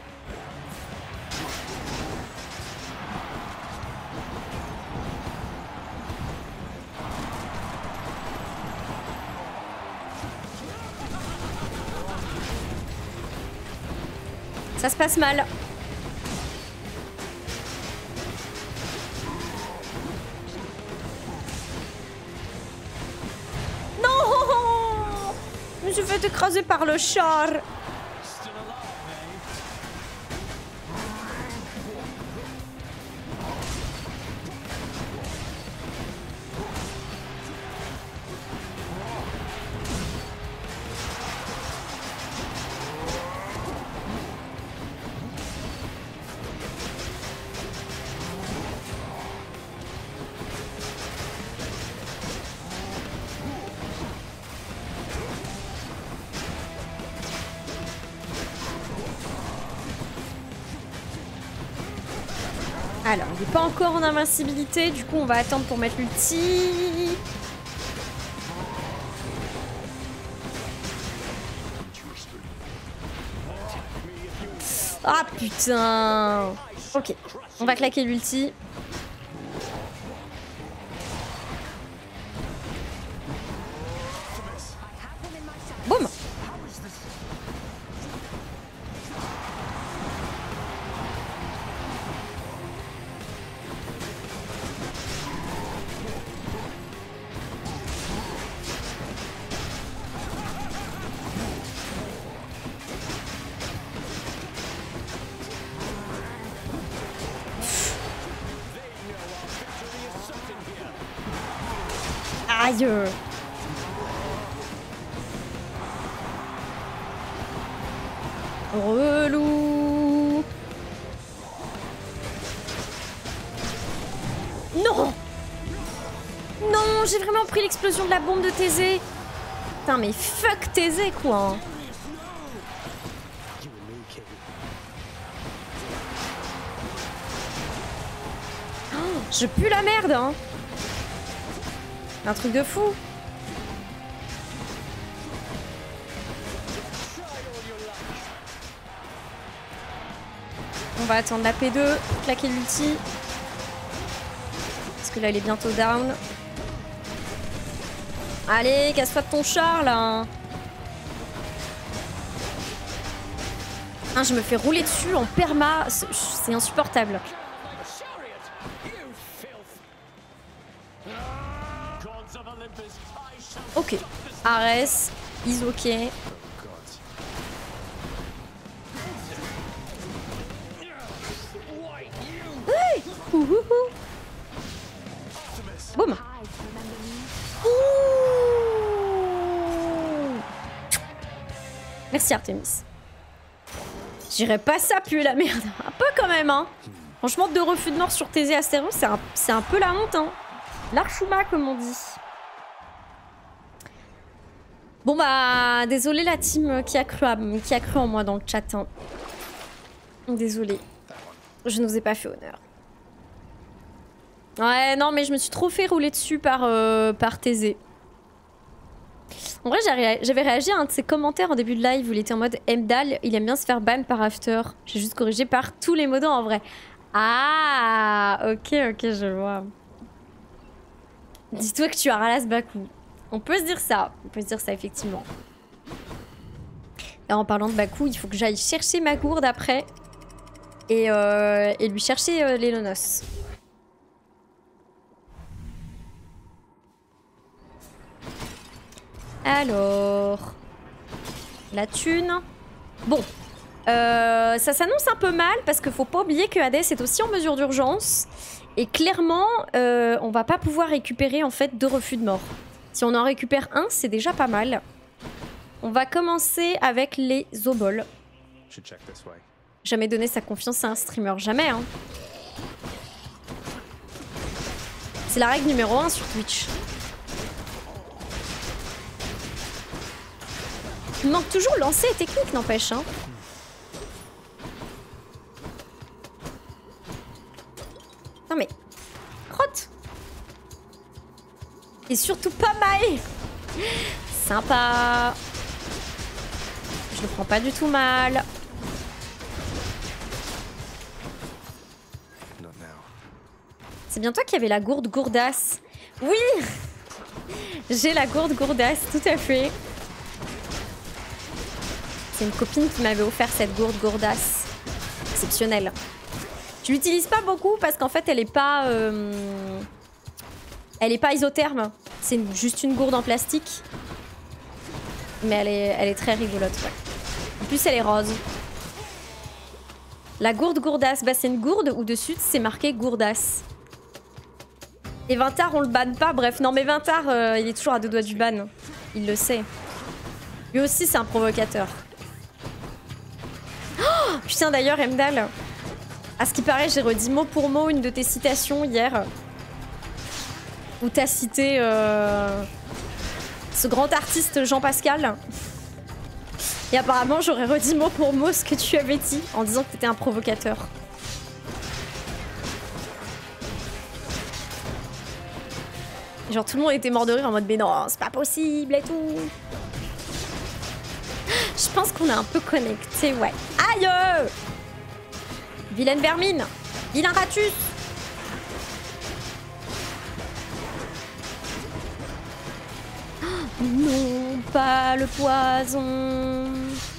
Ça se passe mal. Non! Je me suis fait écraser par le char. Alors, il n'est pas encore en invincibilité, du coup on va attendre pour mettre l'ulti. Ah putain. Ok, on va claquer l'ulti. Boum. Aïe. Relou. Non. Non, j'ai vraiment pris l'explosion de la bombe de Thésée. Putain, mais fuck Thésée, quoi. Oh, je pue la merde, hein. Un truc de fou. On va attendre la P2, claquer l'ulti. Parce que là, il est bientôt down. Allez, casse-toi de ton char, là. Ah, je me fais rouler dessus en perma. C'est insupportable. Ok. Ares, is ok. Hey, Boum. Merci Artemis. J'irais pas ça puer la merde. Un peu quand même, hein. Franchement, 2 refus de mort sur Thésée Astéron, c'est un peu la honte, hein. L'archouma, comme on dit. Bon bah, désolé la team qui a cru en moi dans le chat. Hein. Désolé. Je ne vous ai pas fait honneur. Ouais, non, mais je me suis trop fait rouler dessus par Thésée. En vrai, j'avais réagi à un de ses commentaires en début de live où il était en mode Mdal, il aime bien se faire ban par after. J'ai juste corrigé par tous les modos en vrai. Ah, ok, je vois. Dis-toi que tu as ralasse Baku. On peut se dire ça. On peut se dire ça, effectivement. Et en parlant de Baku, il faut que j'aille chercher ma gourde après. Et lui chercher les Lonos. Alors... La thune. Bon. Ça s'annonce un peu mal parce qu'il faut pas oublier que Hades est aussi en mesure d'urgence. Et clairement, on va pas pouvoir récupérer en fait 2 refus de mort. Si on en récupère un, c'est déjà pas mal. On va commencer avec les obols. Jamais donné sa confiance à un streamer, jamais hein. C'est la règle numéro 1 sur Twitch. Il manque toujours lancer et technique, n'empêche hein. Non mais... Crotte. Et surtout pas mal. Sympa. Je le prends pas du tout mal. C'est bien toi qui avais la gourde gourdasse. Oui. J'ai la gourde gourdasse, tout à fait. C'est une copine qui m'avait offert cette gourde gourdasse. Exceptionnelle. Je l'utilise pas beaucoup parce qu'en fait elle est pas isotherme. C'est juste une gourde en plastique. Mais elle est très rigolote. Ouais. En plus elle est rose. La gourde gourdasse, bah c'est une gourde où dessus c'est marqué gourdasse. Et Vintar on le banne pas, bref non mais Vintar il est toujours à 2 doigts du ban. Il le sait. Lui aussi c'est un provocateur. Oh putain d'ailleurs Mdal. À ce qui paraît, j'ai redit mot pour mot une de tes citations hier. Où t'as cité ce grand artiste Jean Pascal. Et apparemment, j'aurais redit mot pour mot ce que tu avais dit en disant que t'étais un provocateur. Genre tout le monde était mort de rire en mode mais non, c'est pas possible et tout. Je pense qu'on est un peu connectés, ouais. Aïe! Vilaine vermine! Vilain ratus! Non, pas le poison!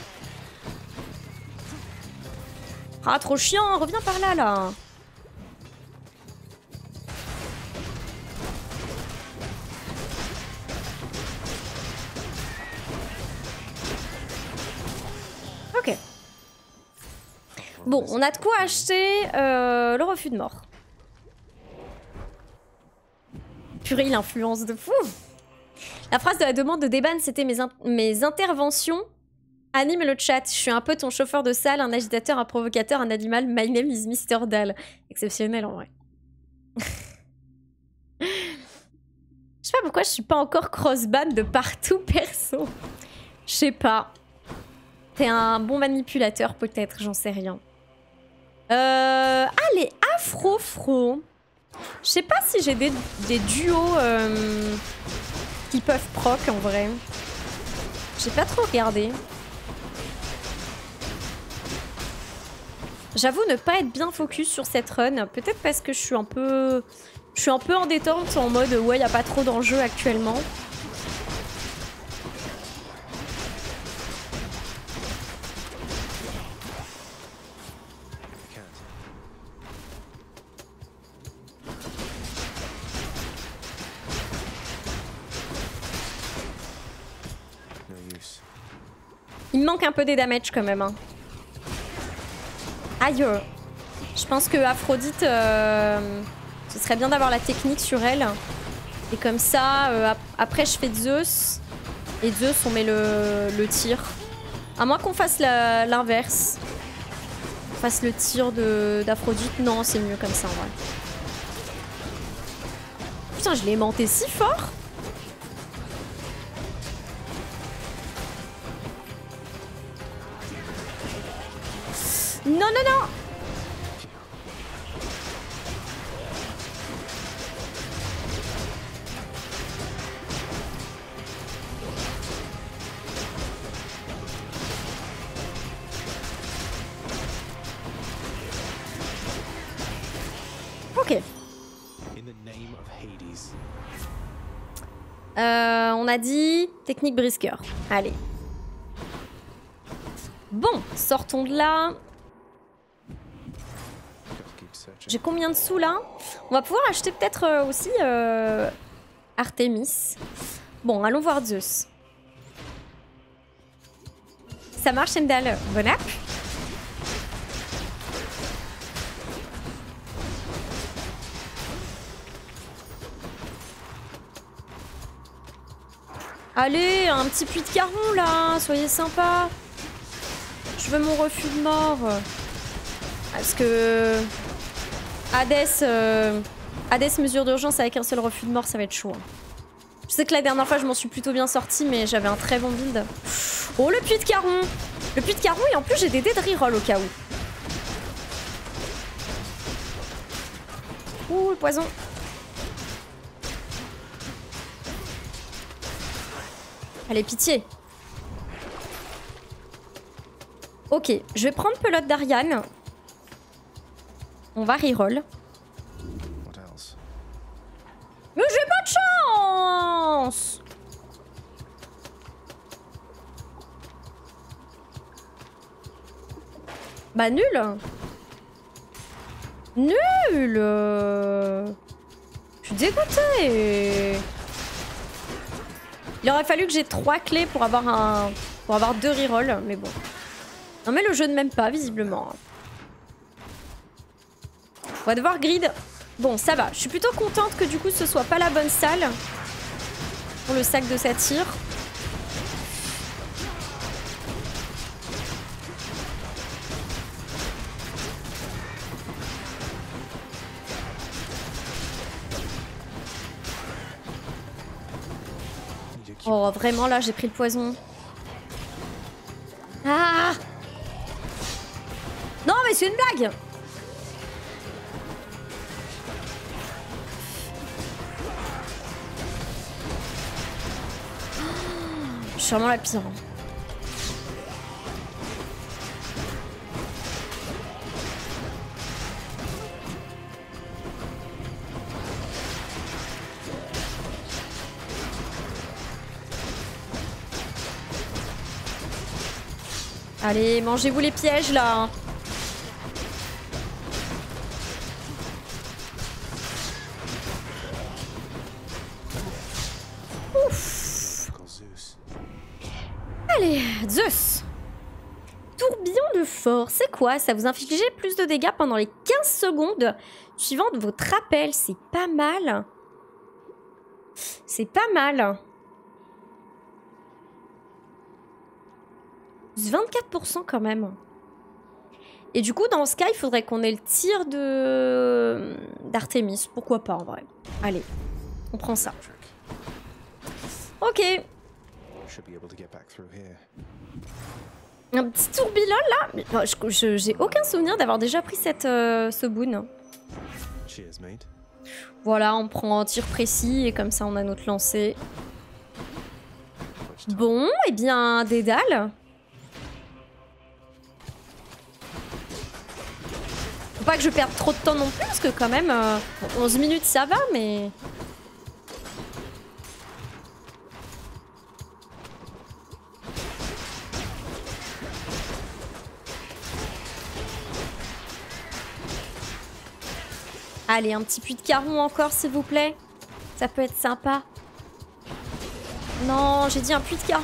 Ah, trop chiant! Reviens par là, là! Ok. Bon, on a de quoi acheter le refus de mort. Purée, l'influence de fou. La phrase de la demande de déban, c'était mes interventions animent le chat. Je suis un peu ton chauffeur de salle, un agitateur, un provocateur, un animal. My name is Mr. Dal. Exceptionnel en vrai. Je sais pas pourquoi je suis pas encore cross-ban de partout perso. Je sais pas. T'es un bon manipulateur peut-être, j'en sais rien. Ah, les Afro-Fro. Je sais pas si j'ai des duos qui peuvent proc en vrai. J'ai pas trop regardé. J'avoue ne pas être bien focus sur cette run. Peut-être parce que je suis un peu en détente, en mode ouais, y a pas trop d'enjeux actuellement. Il me manque un peu des damage quand même. Hein. Aïe. Je pense que Aphrodite, ce serait bien d'avoir la technique sur elle. Et comme ça, après je fais Zeus. Et Zeus, on met le tir. À moins qu'on fasse l'inverse. On fasse le tir d'Aphrodite. Non, c'est mieux comme ça en vrai. Putain, je l'ai aimanté si fort. Non, non, non! On a dit technique brisqueur. Allez. Bon, sortons de là. J'ai combien de sous là? On va pouvoir acheter peut-être aussi Artemis. Bon, allons voir Zeus. Ça marche, Endal. Bon app. Allez, un petit puits de caron là, soyez sympa. Je veux mon refus de mort. Parce que Hades mesure d'urgence avec un seul refus de mort, ça va être chaud. Je sais que la dernière fois je m'en suis plutôt bien sortie, mais j'avais un très bon build. Oh, le puits de caron. Le puits de caron, et en plus j'ai des dés de reroll au cas où. Ouh, le poison. Allez, pitié. Ok, je vais prendre pelote d'Ariane. On va reroll. Mais j'ai pas de chance! Bah nul. Nul. Je suis dégoûtée. Il aurait fallu que j'ai 3 clés pour avoir 2 rerolls, mais bon. Non mais le jeu ne m'aime pas, visiblement. On va devoir grid. Bon, ça va. Je suis plutôt contente que du coup ce soit pas la bonne salle pour le sac de satire. Oh, vraiment, là, j'ai pris le poison. Ah! Non, mais c'est une blague! Je suis vraiment la pire. Allez, mangez-vous les pièges là. Ouf. Allez, Zeus. Tourbillon de force, c'est quoi? Ça vous inflige plus de dégâts pendant les 15 secondes suivantes votre appel. C'est pas mal. C'est pas mal. 24% quand même. Et du coup, dans ce cas, il faudrait qu'on ait le tir d'Artemis. Pourquoi pas, en vrai. Allez, on prend ça. Ok. Un petit tourbillon, là. J'ai aucun souvenir d'avoir déjà pris ce boon. Voilà, on prend un tir précis et comme ça, on a notre lancer. Bon, et bien, Dédale. Faut pas que je perde trop de temps non plus, parce que quand même, 11 minutes ça va, mais... Allez, un petit puits de caron encore, s'il vous plaît. Ça peut être sympa. Non, j'ai dit un puits de caron.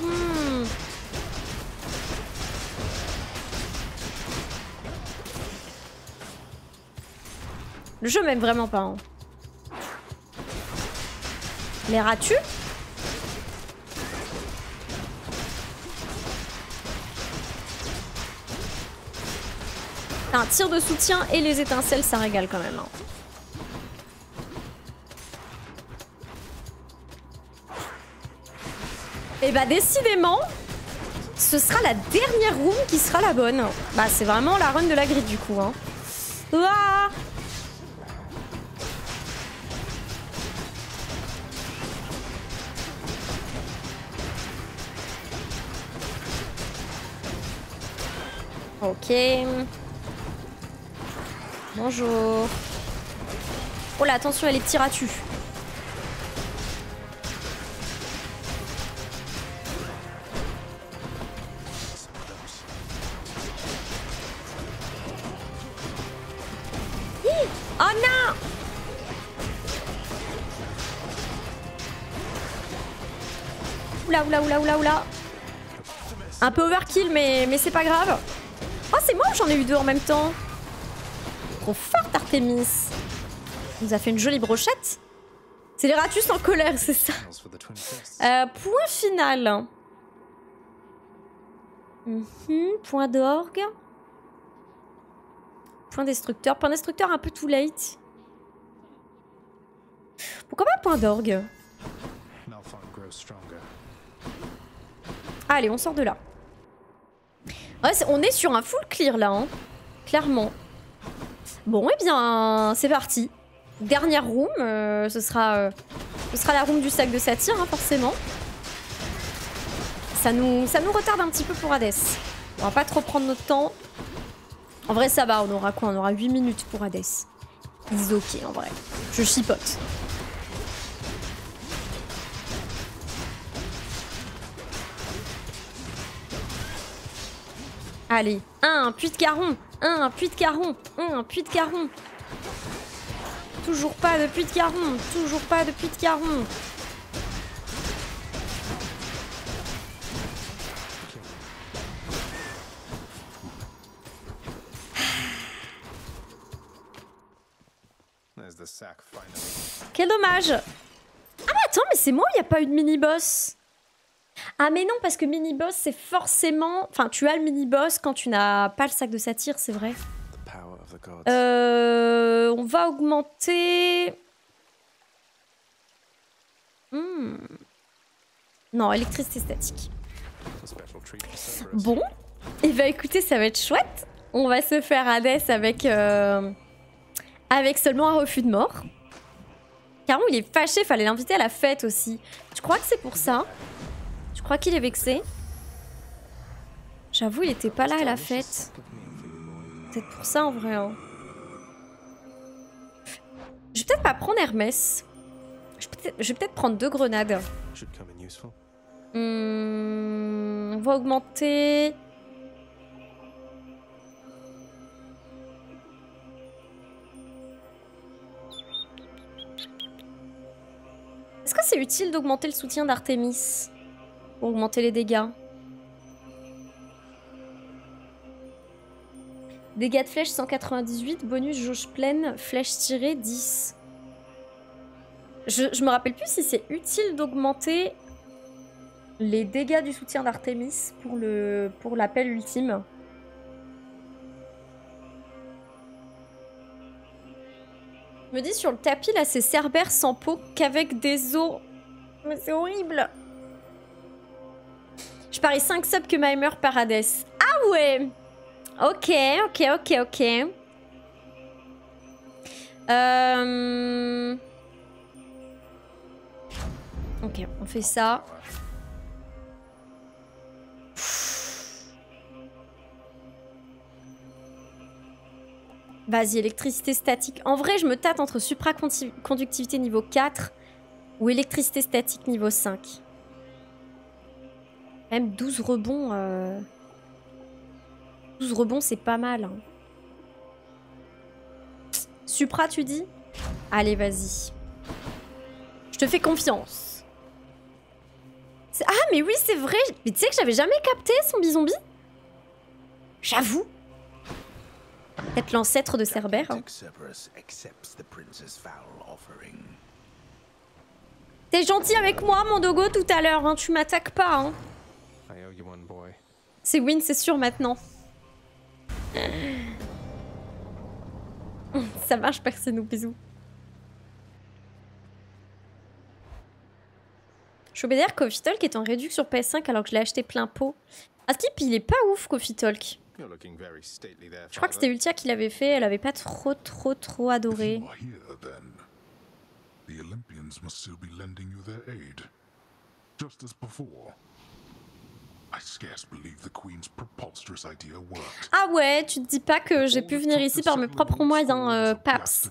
Le jeu m'aime vraiment pas. Hein. Les rats-tu? Un tir de soutien et les étincelles, ça régale quand même. Hein. Et bah décidément, ce sera la dernière room qui sera la bonne. Bah c'est vraiment la run de la grille du coup. Hein. Ouah! Ok. Bonjour. Oh là, attention, elle est petits ratus. Oula, oula, oula, oula, oula. Un peu overkill, mais c'est pas grave. Oh, c'est moi ou j'en ai eu deux en même temps? Trop forte, Artemis. Elle nous a fait une jolie brochette. C'est les Ratus en colère, c'est ça. Point final. Point d'orgue. Point destructeur. Point destructeur un peu too late. Pourquoi pas point d'orgue? Allez, on sort de là. Ouais, on est sur un full clear là, hein. Clairement. Bon, eh bien, c'est parti. Dernière room, ce sera la room du sac de satire, hein, forcément. Ça nous retarde un petit peu pour Hades. On va pas trop prendre notre temps. En vrai, ça va, on aura quoi? On aura 8 minutes pour Hades. It's ok, en vrai. Je chipote. Allez, un puits de caron, un puits de caron, un puits de caron. Toujours pas de puits de caron, toujours pas de puits de caron. Quel dommage. Ah mais attends, mais c'est moi ou il n'y a pas eu de mini-boss? Ah mais non, parce que mini-boss c'est forcément... Enfin, tu as le mini-boss quand tu n'as pas le sac de satire, c'est vrai. On va augmenter... Non, électricité statique. Bon, et bah écoutez, ça va être chouette. On va se faire Hades avec... avec seulement un refus de mort. Caron, il est fâché, fallait l'inviter à la fête aussi. Je crois que c'est pour ça. Je crois qu'il est vexé. J'avoue, il était pas là à la fête. Peut-être pour ça en vrai. Hein. Je vais peut-être pas prendre Hermès. Je vais peut-être prendre 2 grenades. On va augmenter... Est-ce que c'est utile d'augmenter le soutien d'Artemis pour augmenter les dégâts? Dégâts de flèche 198, bonus jauge pleine, flèche tirée 10. Je me rappelle plus si c'est utile d'augmenter les dégâts du soutien d'Artemis pour l'appel ultime. Je me dis sur le tapis là c'est Cerbère sans peau qu'avec des os. Mais c'est horrible. Je parie 5 subs que Maimer par Hades. Ah ouais. Ok. Ok, on fait ça. Vas-y, électricité statique. En vrai, je me tâte entre supraconductivité niveau 4 ou électricité statique niveau 5. Même 12 rebonds... 12 rebonds, c'est pas mal. Hein. Supra, tu dis? Allez, vas-y. Je te fais confiance. Ah, mais oui, c'est vrai. Mais tu sais que j'avais jamais capté son zombie. J'avoue. Peut-être l'ancêtre de Cerbère. Hein. T'es gentil avec moi, mon dogo, tout à l'heure. Hein. Tu m'attaques pas. Hein. C'est win, c'est sûr, maintenant. Ça marche, personne, bisous. Je peux dire Coffee Talk est en réduc sur PS5 alors que je l'ai acheté plein pot. Ah, Skip, il est pas ouf, Coffee Talk. Je crois que c'était Ultia qui l'avait fait, elle avait pas trop adoré. Ah ouais, tu te dis pas que j'ai pu venir ici par mes propres moyens, Paps.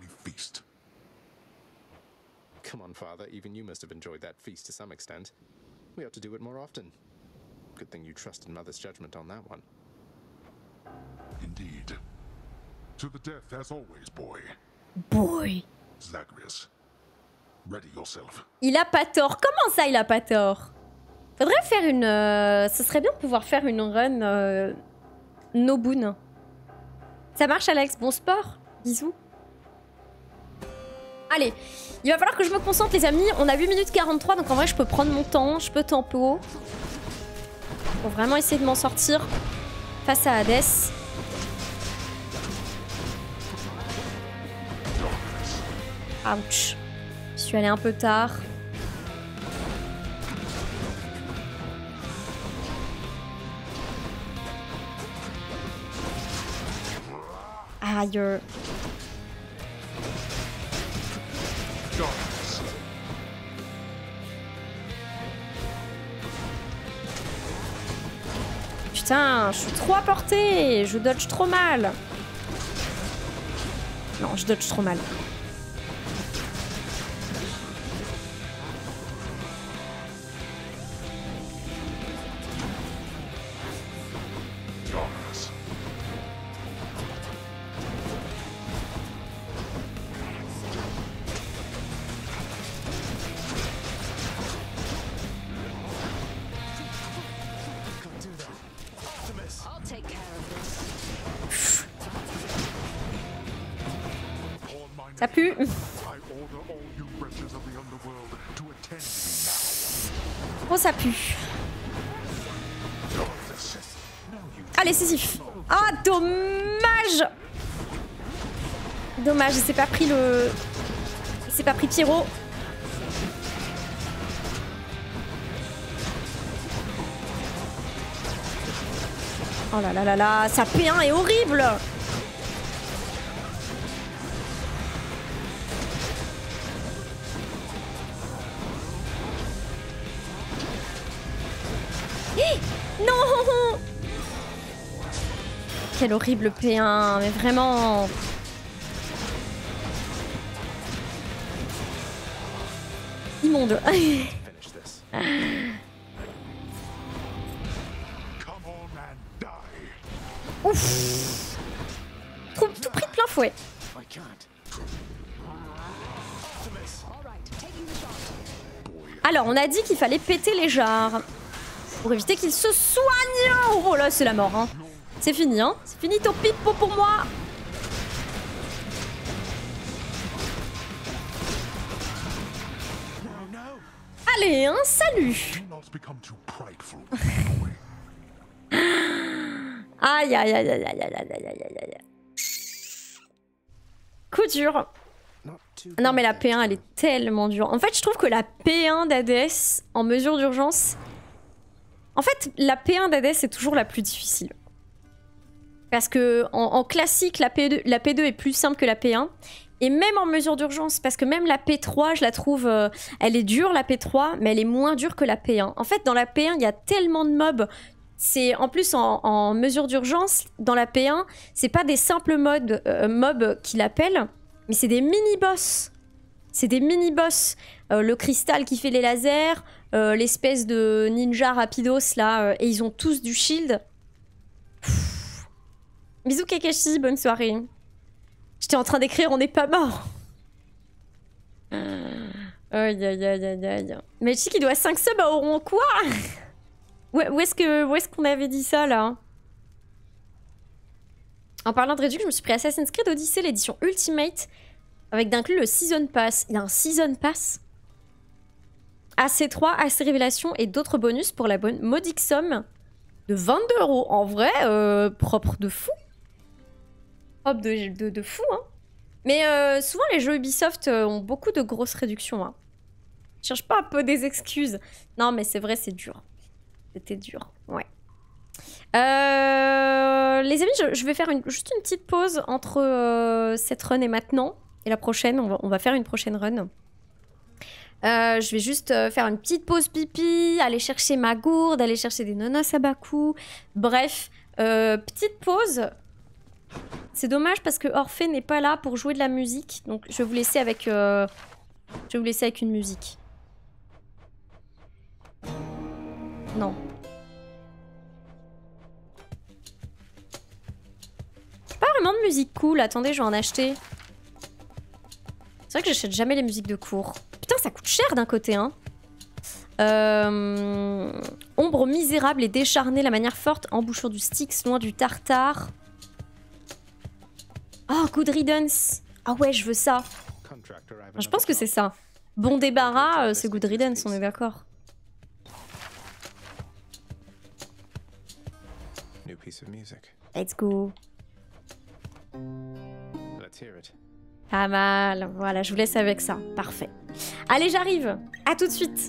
Come on, father. Even you must have enjoyed that feast to some extent. We ought to do it more often. Good thing you trusted Mother's judgment on that one. Indeed. To the death as always, boy. Boy. Zagreus, ready yourself. Il a pas tort. Comment ça, il a pas tort? Faudrait faire une... ce serait bien de pouvoir faire une run Noboon. Ça marche, Alex. Bon sport. Bisous. Allez, il va falloir que je me concentre, les amis. On a 8 minutes 43, donc en vrai, je peux prendre mon temps. Je peux tempo. Pour vraiment essayer de m'en sortir face à Hades. Ouch. Je suis allée un peu tard. Aïe. Putain, je suis trop à portée. Je dodge trop mal. Non, je dodge trop mal. Ça pue. Oh, ça pue. Allez, Sisyphe. Ah, dommage. Dommage, il s'est pas pris le... Il s'est pas pris Pierrot. Oh là là là là, sa P1 est horrible. Non! Quel horrible P1, mais vraiment... Immonde. Ouf! Tout pris de plein fouet. Alors, on a dit qu'il fallait péter les jarres. Pour éviter qu'il se soigne. Oh là, c'est la mort, hein. C'est fini, hein. C'est fini ton pipo pour moi. Allez, hein, salut. Aïe, aïe, aïe, aïe, aïe, aïe, aïe, aïe, aïe. Coup dur. Non, mais la P1, elle est tellement dure. En fait, je trouve que la P1 d'Hades, en mesure d'urgence... En fait, la P1 d'Hades est toujours la plus difficile. Parce que en classique, la P2 est plus simple que la P1. Et même en mesure d'urgence, parce que même la P3, je la trouve... elle est dure, la P3, mais elle est moins dure que la P1. En fait, dans la P1, il y a tellement de mobs. C'est en plus, en mesure d'urgence, dans la P1, c'est pas des simples mobs qu'il appelle, mais c'est des mini-boss. C'est des mini-boss. Le cristal qui fait les lasers, l'espèce de ninja rapidos, là, et ils ont tous du shield. Pff. Bisous Kakashi, bonne soirée. J'étais en train d'écrire, on n'est pas mort. Aïe, aïe, aïe, aïe, aïe. Mais je sais qu'il doit 5 subs à Auron, quoi? Où est-ce qu'on avait dit ça, là? En parlant de réduction, je me suis pris Assassin's Creed Odyssey, l'édition Ultimate, avec d'inclus le Season Pass. Il y a un Season Pass? AC3, AC Révélation et d'autres bonus pour la bonne modique somme de 22 €. En vrai, propre de fou. Propre de fou, hein. Mais souvent, les jeux Ubisoft ont beaucoup de grosses réductions, hein. Je cherche pas un peu des excuses. Non, mais c'est vrai, c'est dur. C'était dur, ouais. Les amis, je vais faire juste une petite pause entre cette run et maintenant. Et la prochaine, on va faire une prochaine run. Je vais juste faire une petite pause pipi, aller chercher ma gourde, aller chercher des nonos à bas coût. Bref, petite pause. C'est dommage parce que Orphée n'est pas là pour jouer de la musique. Donc je vais vous laisser avec, une musique. Non. Pas vraiment de musique cool. Attendez, je vais en acheter. C'est vrai que j'achète jamais les musiques de cours. Putain, ça coûte cher d'un côté, hein. Ombre misérable et décharnée, la manière forte, embouchure du Styx, loin du tartare. Oh, good riddance. Ah ouais, je veux ça. Je pense que c'est ça. Bon débarras, c'est good riddance, on est d'accord. Let's go. Pas mal. Voilà, je vous laisse avec ça. Parfait. Allez, j'arrive. À tout de suite.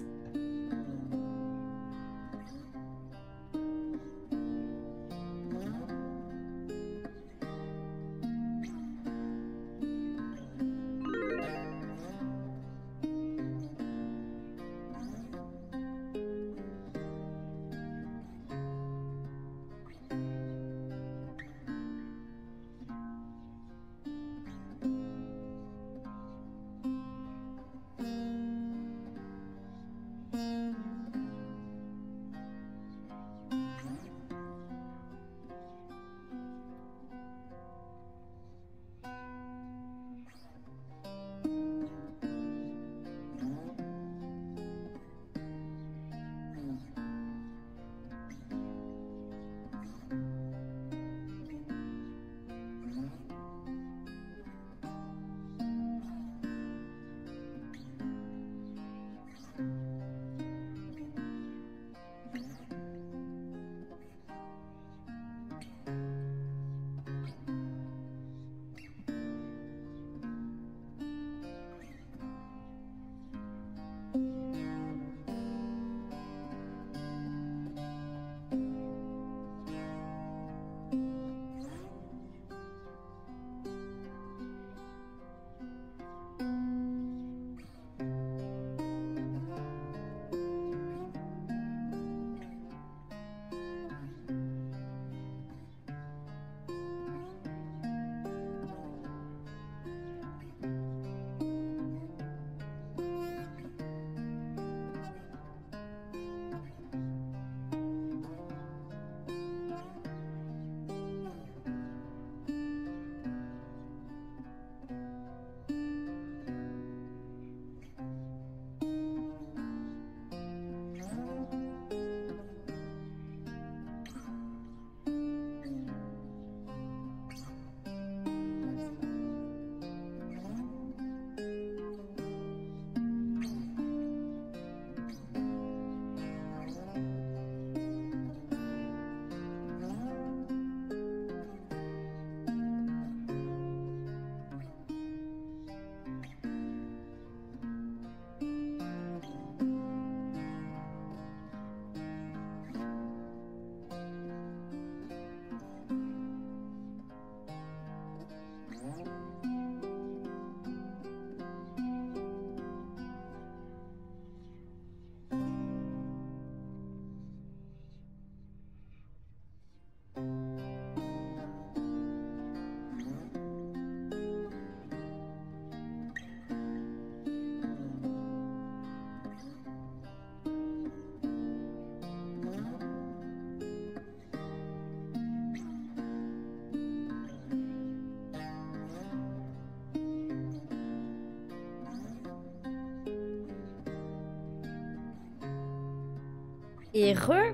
Et je vais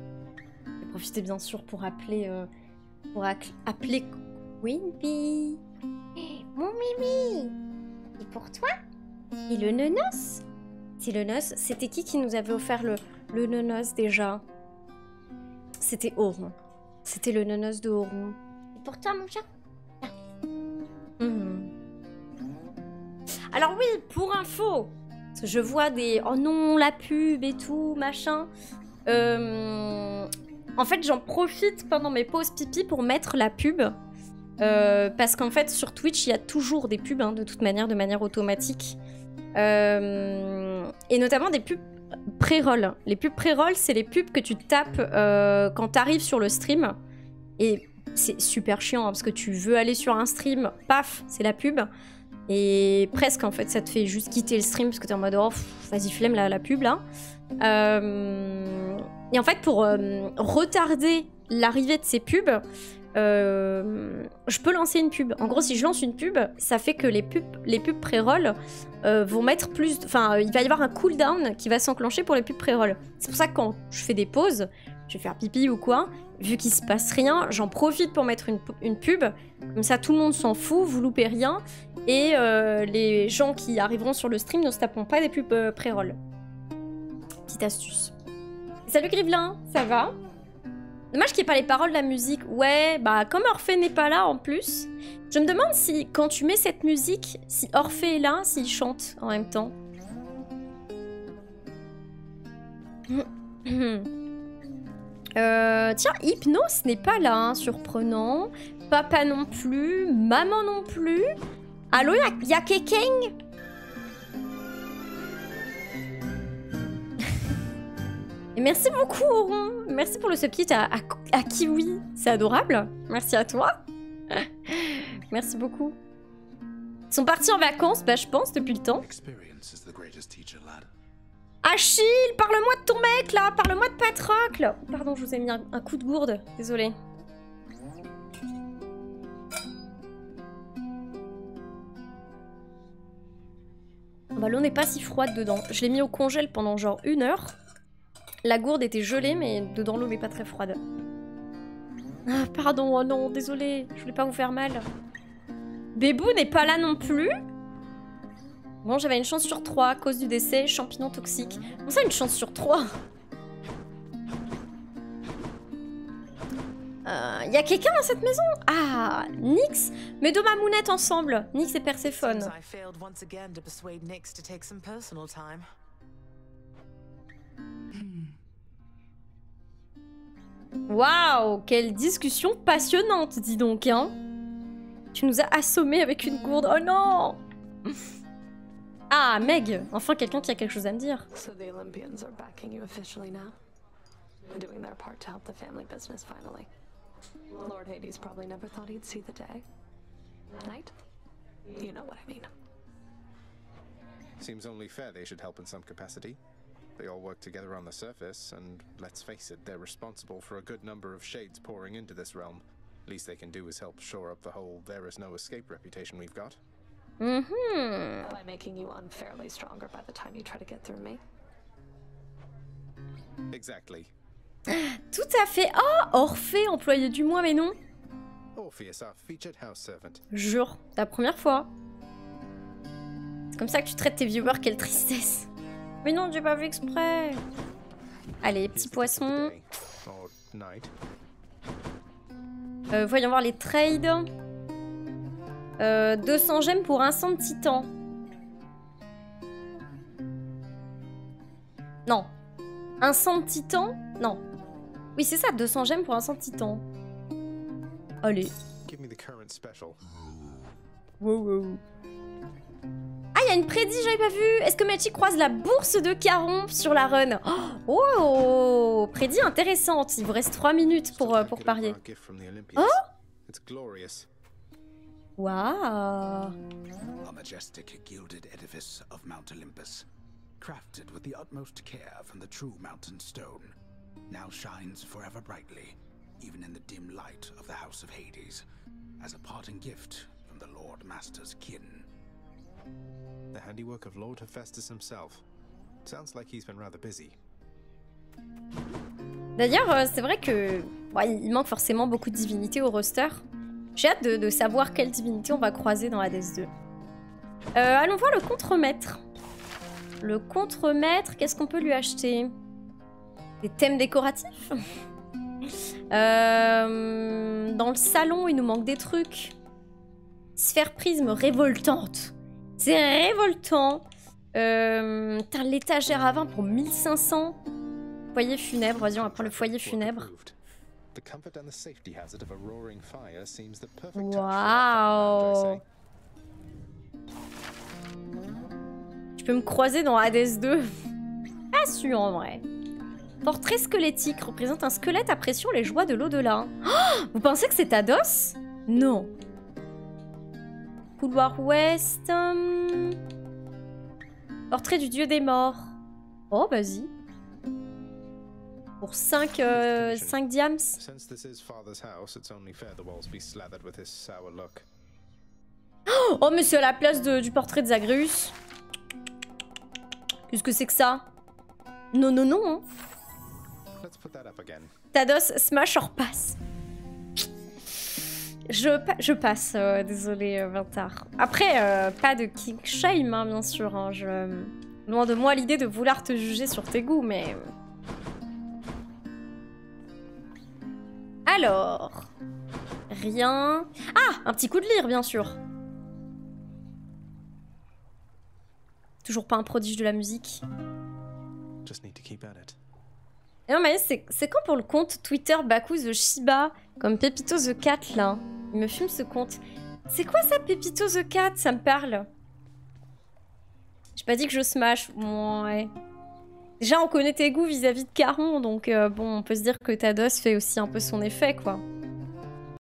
profiter bien sûr pour appeler appeler Queen. Mon Mimi, et pour toi? Et le nonos? C'est le nonos. C'était qui nous avait offert le nonos déjà? C'était Auron. C'était le nonos de Auron. Et pour toi, mon chat? Alors oui, pour info, parce que je vois des oh non la pub et tout machin. En fait, j'en profite pendant mes pauses pipi pour mettre la pub. Parce qu'en fait, sur Twitch, il y a toujours des pubs, hein, de toute manière, de manière automatique. Et notamment des pubs pré-roll. Les pubs pré-roll, c'est les pubs que tu tapes quand t'arrives sur le stream. Et c'est super chiant, hein, parce que tu veux aller sur un stream, paf, c'est la pub. Et presque, en fait, ça te fait juste quitter le stream, parce que t'es en mode, oh, vas-y, flemme la pub, là. Et en fait, pour retarder l'arrivée de ces pubs, je peux lancer une pub. En gros, si je lance une pub, ça fait que les pubs pré-roll vont mettre plus... Enfin, il va y avoir un cooldown qui va s'enclencher pour les pubs pré-roll. C'est pour ça que quand je fais des pauses, je vais faire pipi ou quoi, vu qu'il se passe rien, j'en profite pour mettre une pub. Comme ça, tout le monde s'en fout, vous loupez rien. Et les gens qui arriveront sur le stream ne se taperont pas des pubs pré-roll. Petite astuce. Salut Grivelin, ça va? Dommage qu'il n'y ait pas les paroles de la musique. Ouais, bah comme Orphée n'est pas là en plus, je me demande si quand tu mets cette musique, si Orphée est là, s'il chante en même temps. Tiens, Hypnos n'est pas là, hein, surprenant. Papa non plus, maman non plus. Allô, y'a Kekeng? Et merci beaucoup, Auron. Merci pour le subkit à Kiwi. C'est adorable. Merci à toi. Merci beaucoup. Ils sont partis en vacances, bah je pense, depuis le temps. Achille, parle-moi de ton mec, là. Parle-moi de Patrocle. Pardon, je vous ai mis un coup de gourde. Désolée. Bah, l'eau n'est pas si froide dedans. Je l'ai mis au congèle pendant genre 1 heure. La gourde était gelée, mais dedans l'eau n'est pas très froide. Ah, pardon, oh non, désolé, je voulais pas vous faire mal. Bébou n'est pas là non plus. Bon, j'avais une chance sur 3 à cause du décès, champignon toxique. Comment ça, une chance sur 3? Y a quelqu'un dans cette maison? Ah, Nyx, mais de ma mounette ensemble. Nyx et Perséphone. Waouh, quelle discussion passionnante, dis donc, hein. Tu nous as assommés avec une gourde. Oh non. Ah, Meg, enfin quelqu'un qui a quelque chose à me dire. So the Olympians are backing you officially now, doing their part to help the family business finally. Lord Hades probably never thought he'd see the day. Right? You know what I mean. Seems only fair they should help in some capacity. They all work together on the surface, and let's face it, they're responsible for a good number of shades pouring into this realm. Least they can do is help shore up the whole there is no escape reputation we've got. By making you unfairly stronger by the time you try to get through me. Exactly. Tout à fait. Oh, Orphée, employé du mois, mais non. Orpheus, our featured house servant. Jure, la première fois. C'est comme ça que tu traites tes viewers, quelle tristesse. Mais non, j'ai pas vu exprès. Allez, petit poisson. Voyons voir les trades. 200 gemmes pour un sang de titan. Non. Un sang de titan? Non. Oui, c'est ça, 200 gemmes pour un sang de titan. Allez. Wow, wow. Ah, il y a une prédit, j'avais pas vu. Est-ce que Mechi croise la bourse de Caron sur la run? Oh, prédit intéressante. Il vous reste 3 minutes pour parier. Oh, waouh. A majestic gilded edifice of Mount Olympus, crafted with the utmost care from the true mountain stone, now shines forever brightly, even in the dim light of the House of Hades, as a parting gift from the Lord Master's kin. The handiwork of Lord Hephaestus himself. Sounds like he's been rather busy. D'ailleurs, c'est vrai que il manque forcément beaucoup de divinités au roster. J'ai hâte de savoir quelle divinité on va croiser dans Hades 2. Allons voir le contremaître. Le contremaître, qu'est-ce qu'on peut lui acheter? Des thèmes décoratifs. Dans le salon, il nous manque des trucs. Sphère prisme révoltante. C'est révoltant. L'étagère à vin pour 1500. Foyer funèbre, vas-y, on va prendre le foyer funèbre. Waouh. Tu peux me croiser dans Hades 2? Pas sûr en vrai. Portrait squelettique représente un squelette appréciant les joies de l'au-delà. Oh, vous pensez que c'est Tados? Non. Couloir ouest. Portrait du dieu des morts. Oh, vas-y. Pour 5 diams. Since this is father's house, it's only fair the walls be slathered with his sour look. Oh, mais c'est à la place du portrait de Zagreus. Qu'est-ce que c'est que ça? Non, non, non. Hein. Let's put that up again. Tados, smash or pass? Je passe, désolé, Vintar. Après, pas de king shame, hein, bien sûr. Hein, loin de moi l'idée de vouloir te juger sur tes goûts, mais... Alors... Rien... Ah, un petit coup de lyre, bien sûr. Toujours pas un prodige de la musique. Just need to keep at it. Et non, mais c'est quand pour le compte Twitter Baku the Shiba, comme Pepito the Cat, là? Il me fume ce compte. C'est quoi ça, Pepito the Cat? Ça me parle. J'ai pas dit que je smash. Ouais. Déjà, on connaît tes goûts vis-à-vis de Caron, donc bon, on peut se dire que Tados fait aussi un peu son effet, quoi.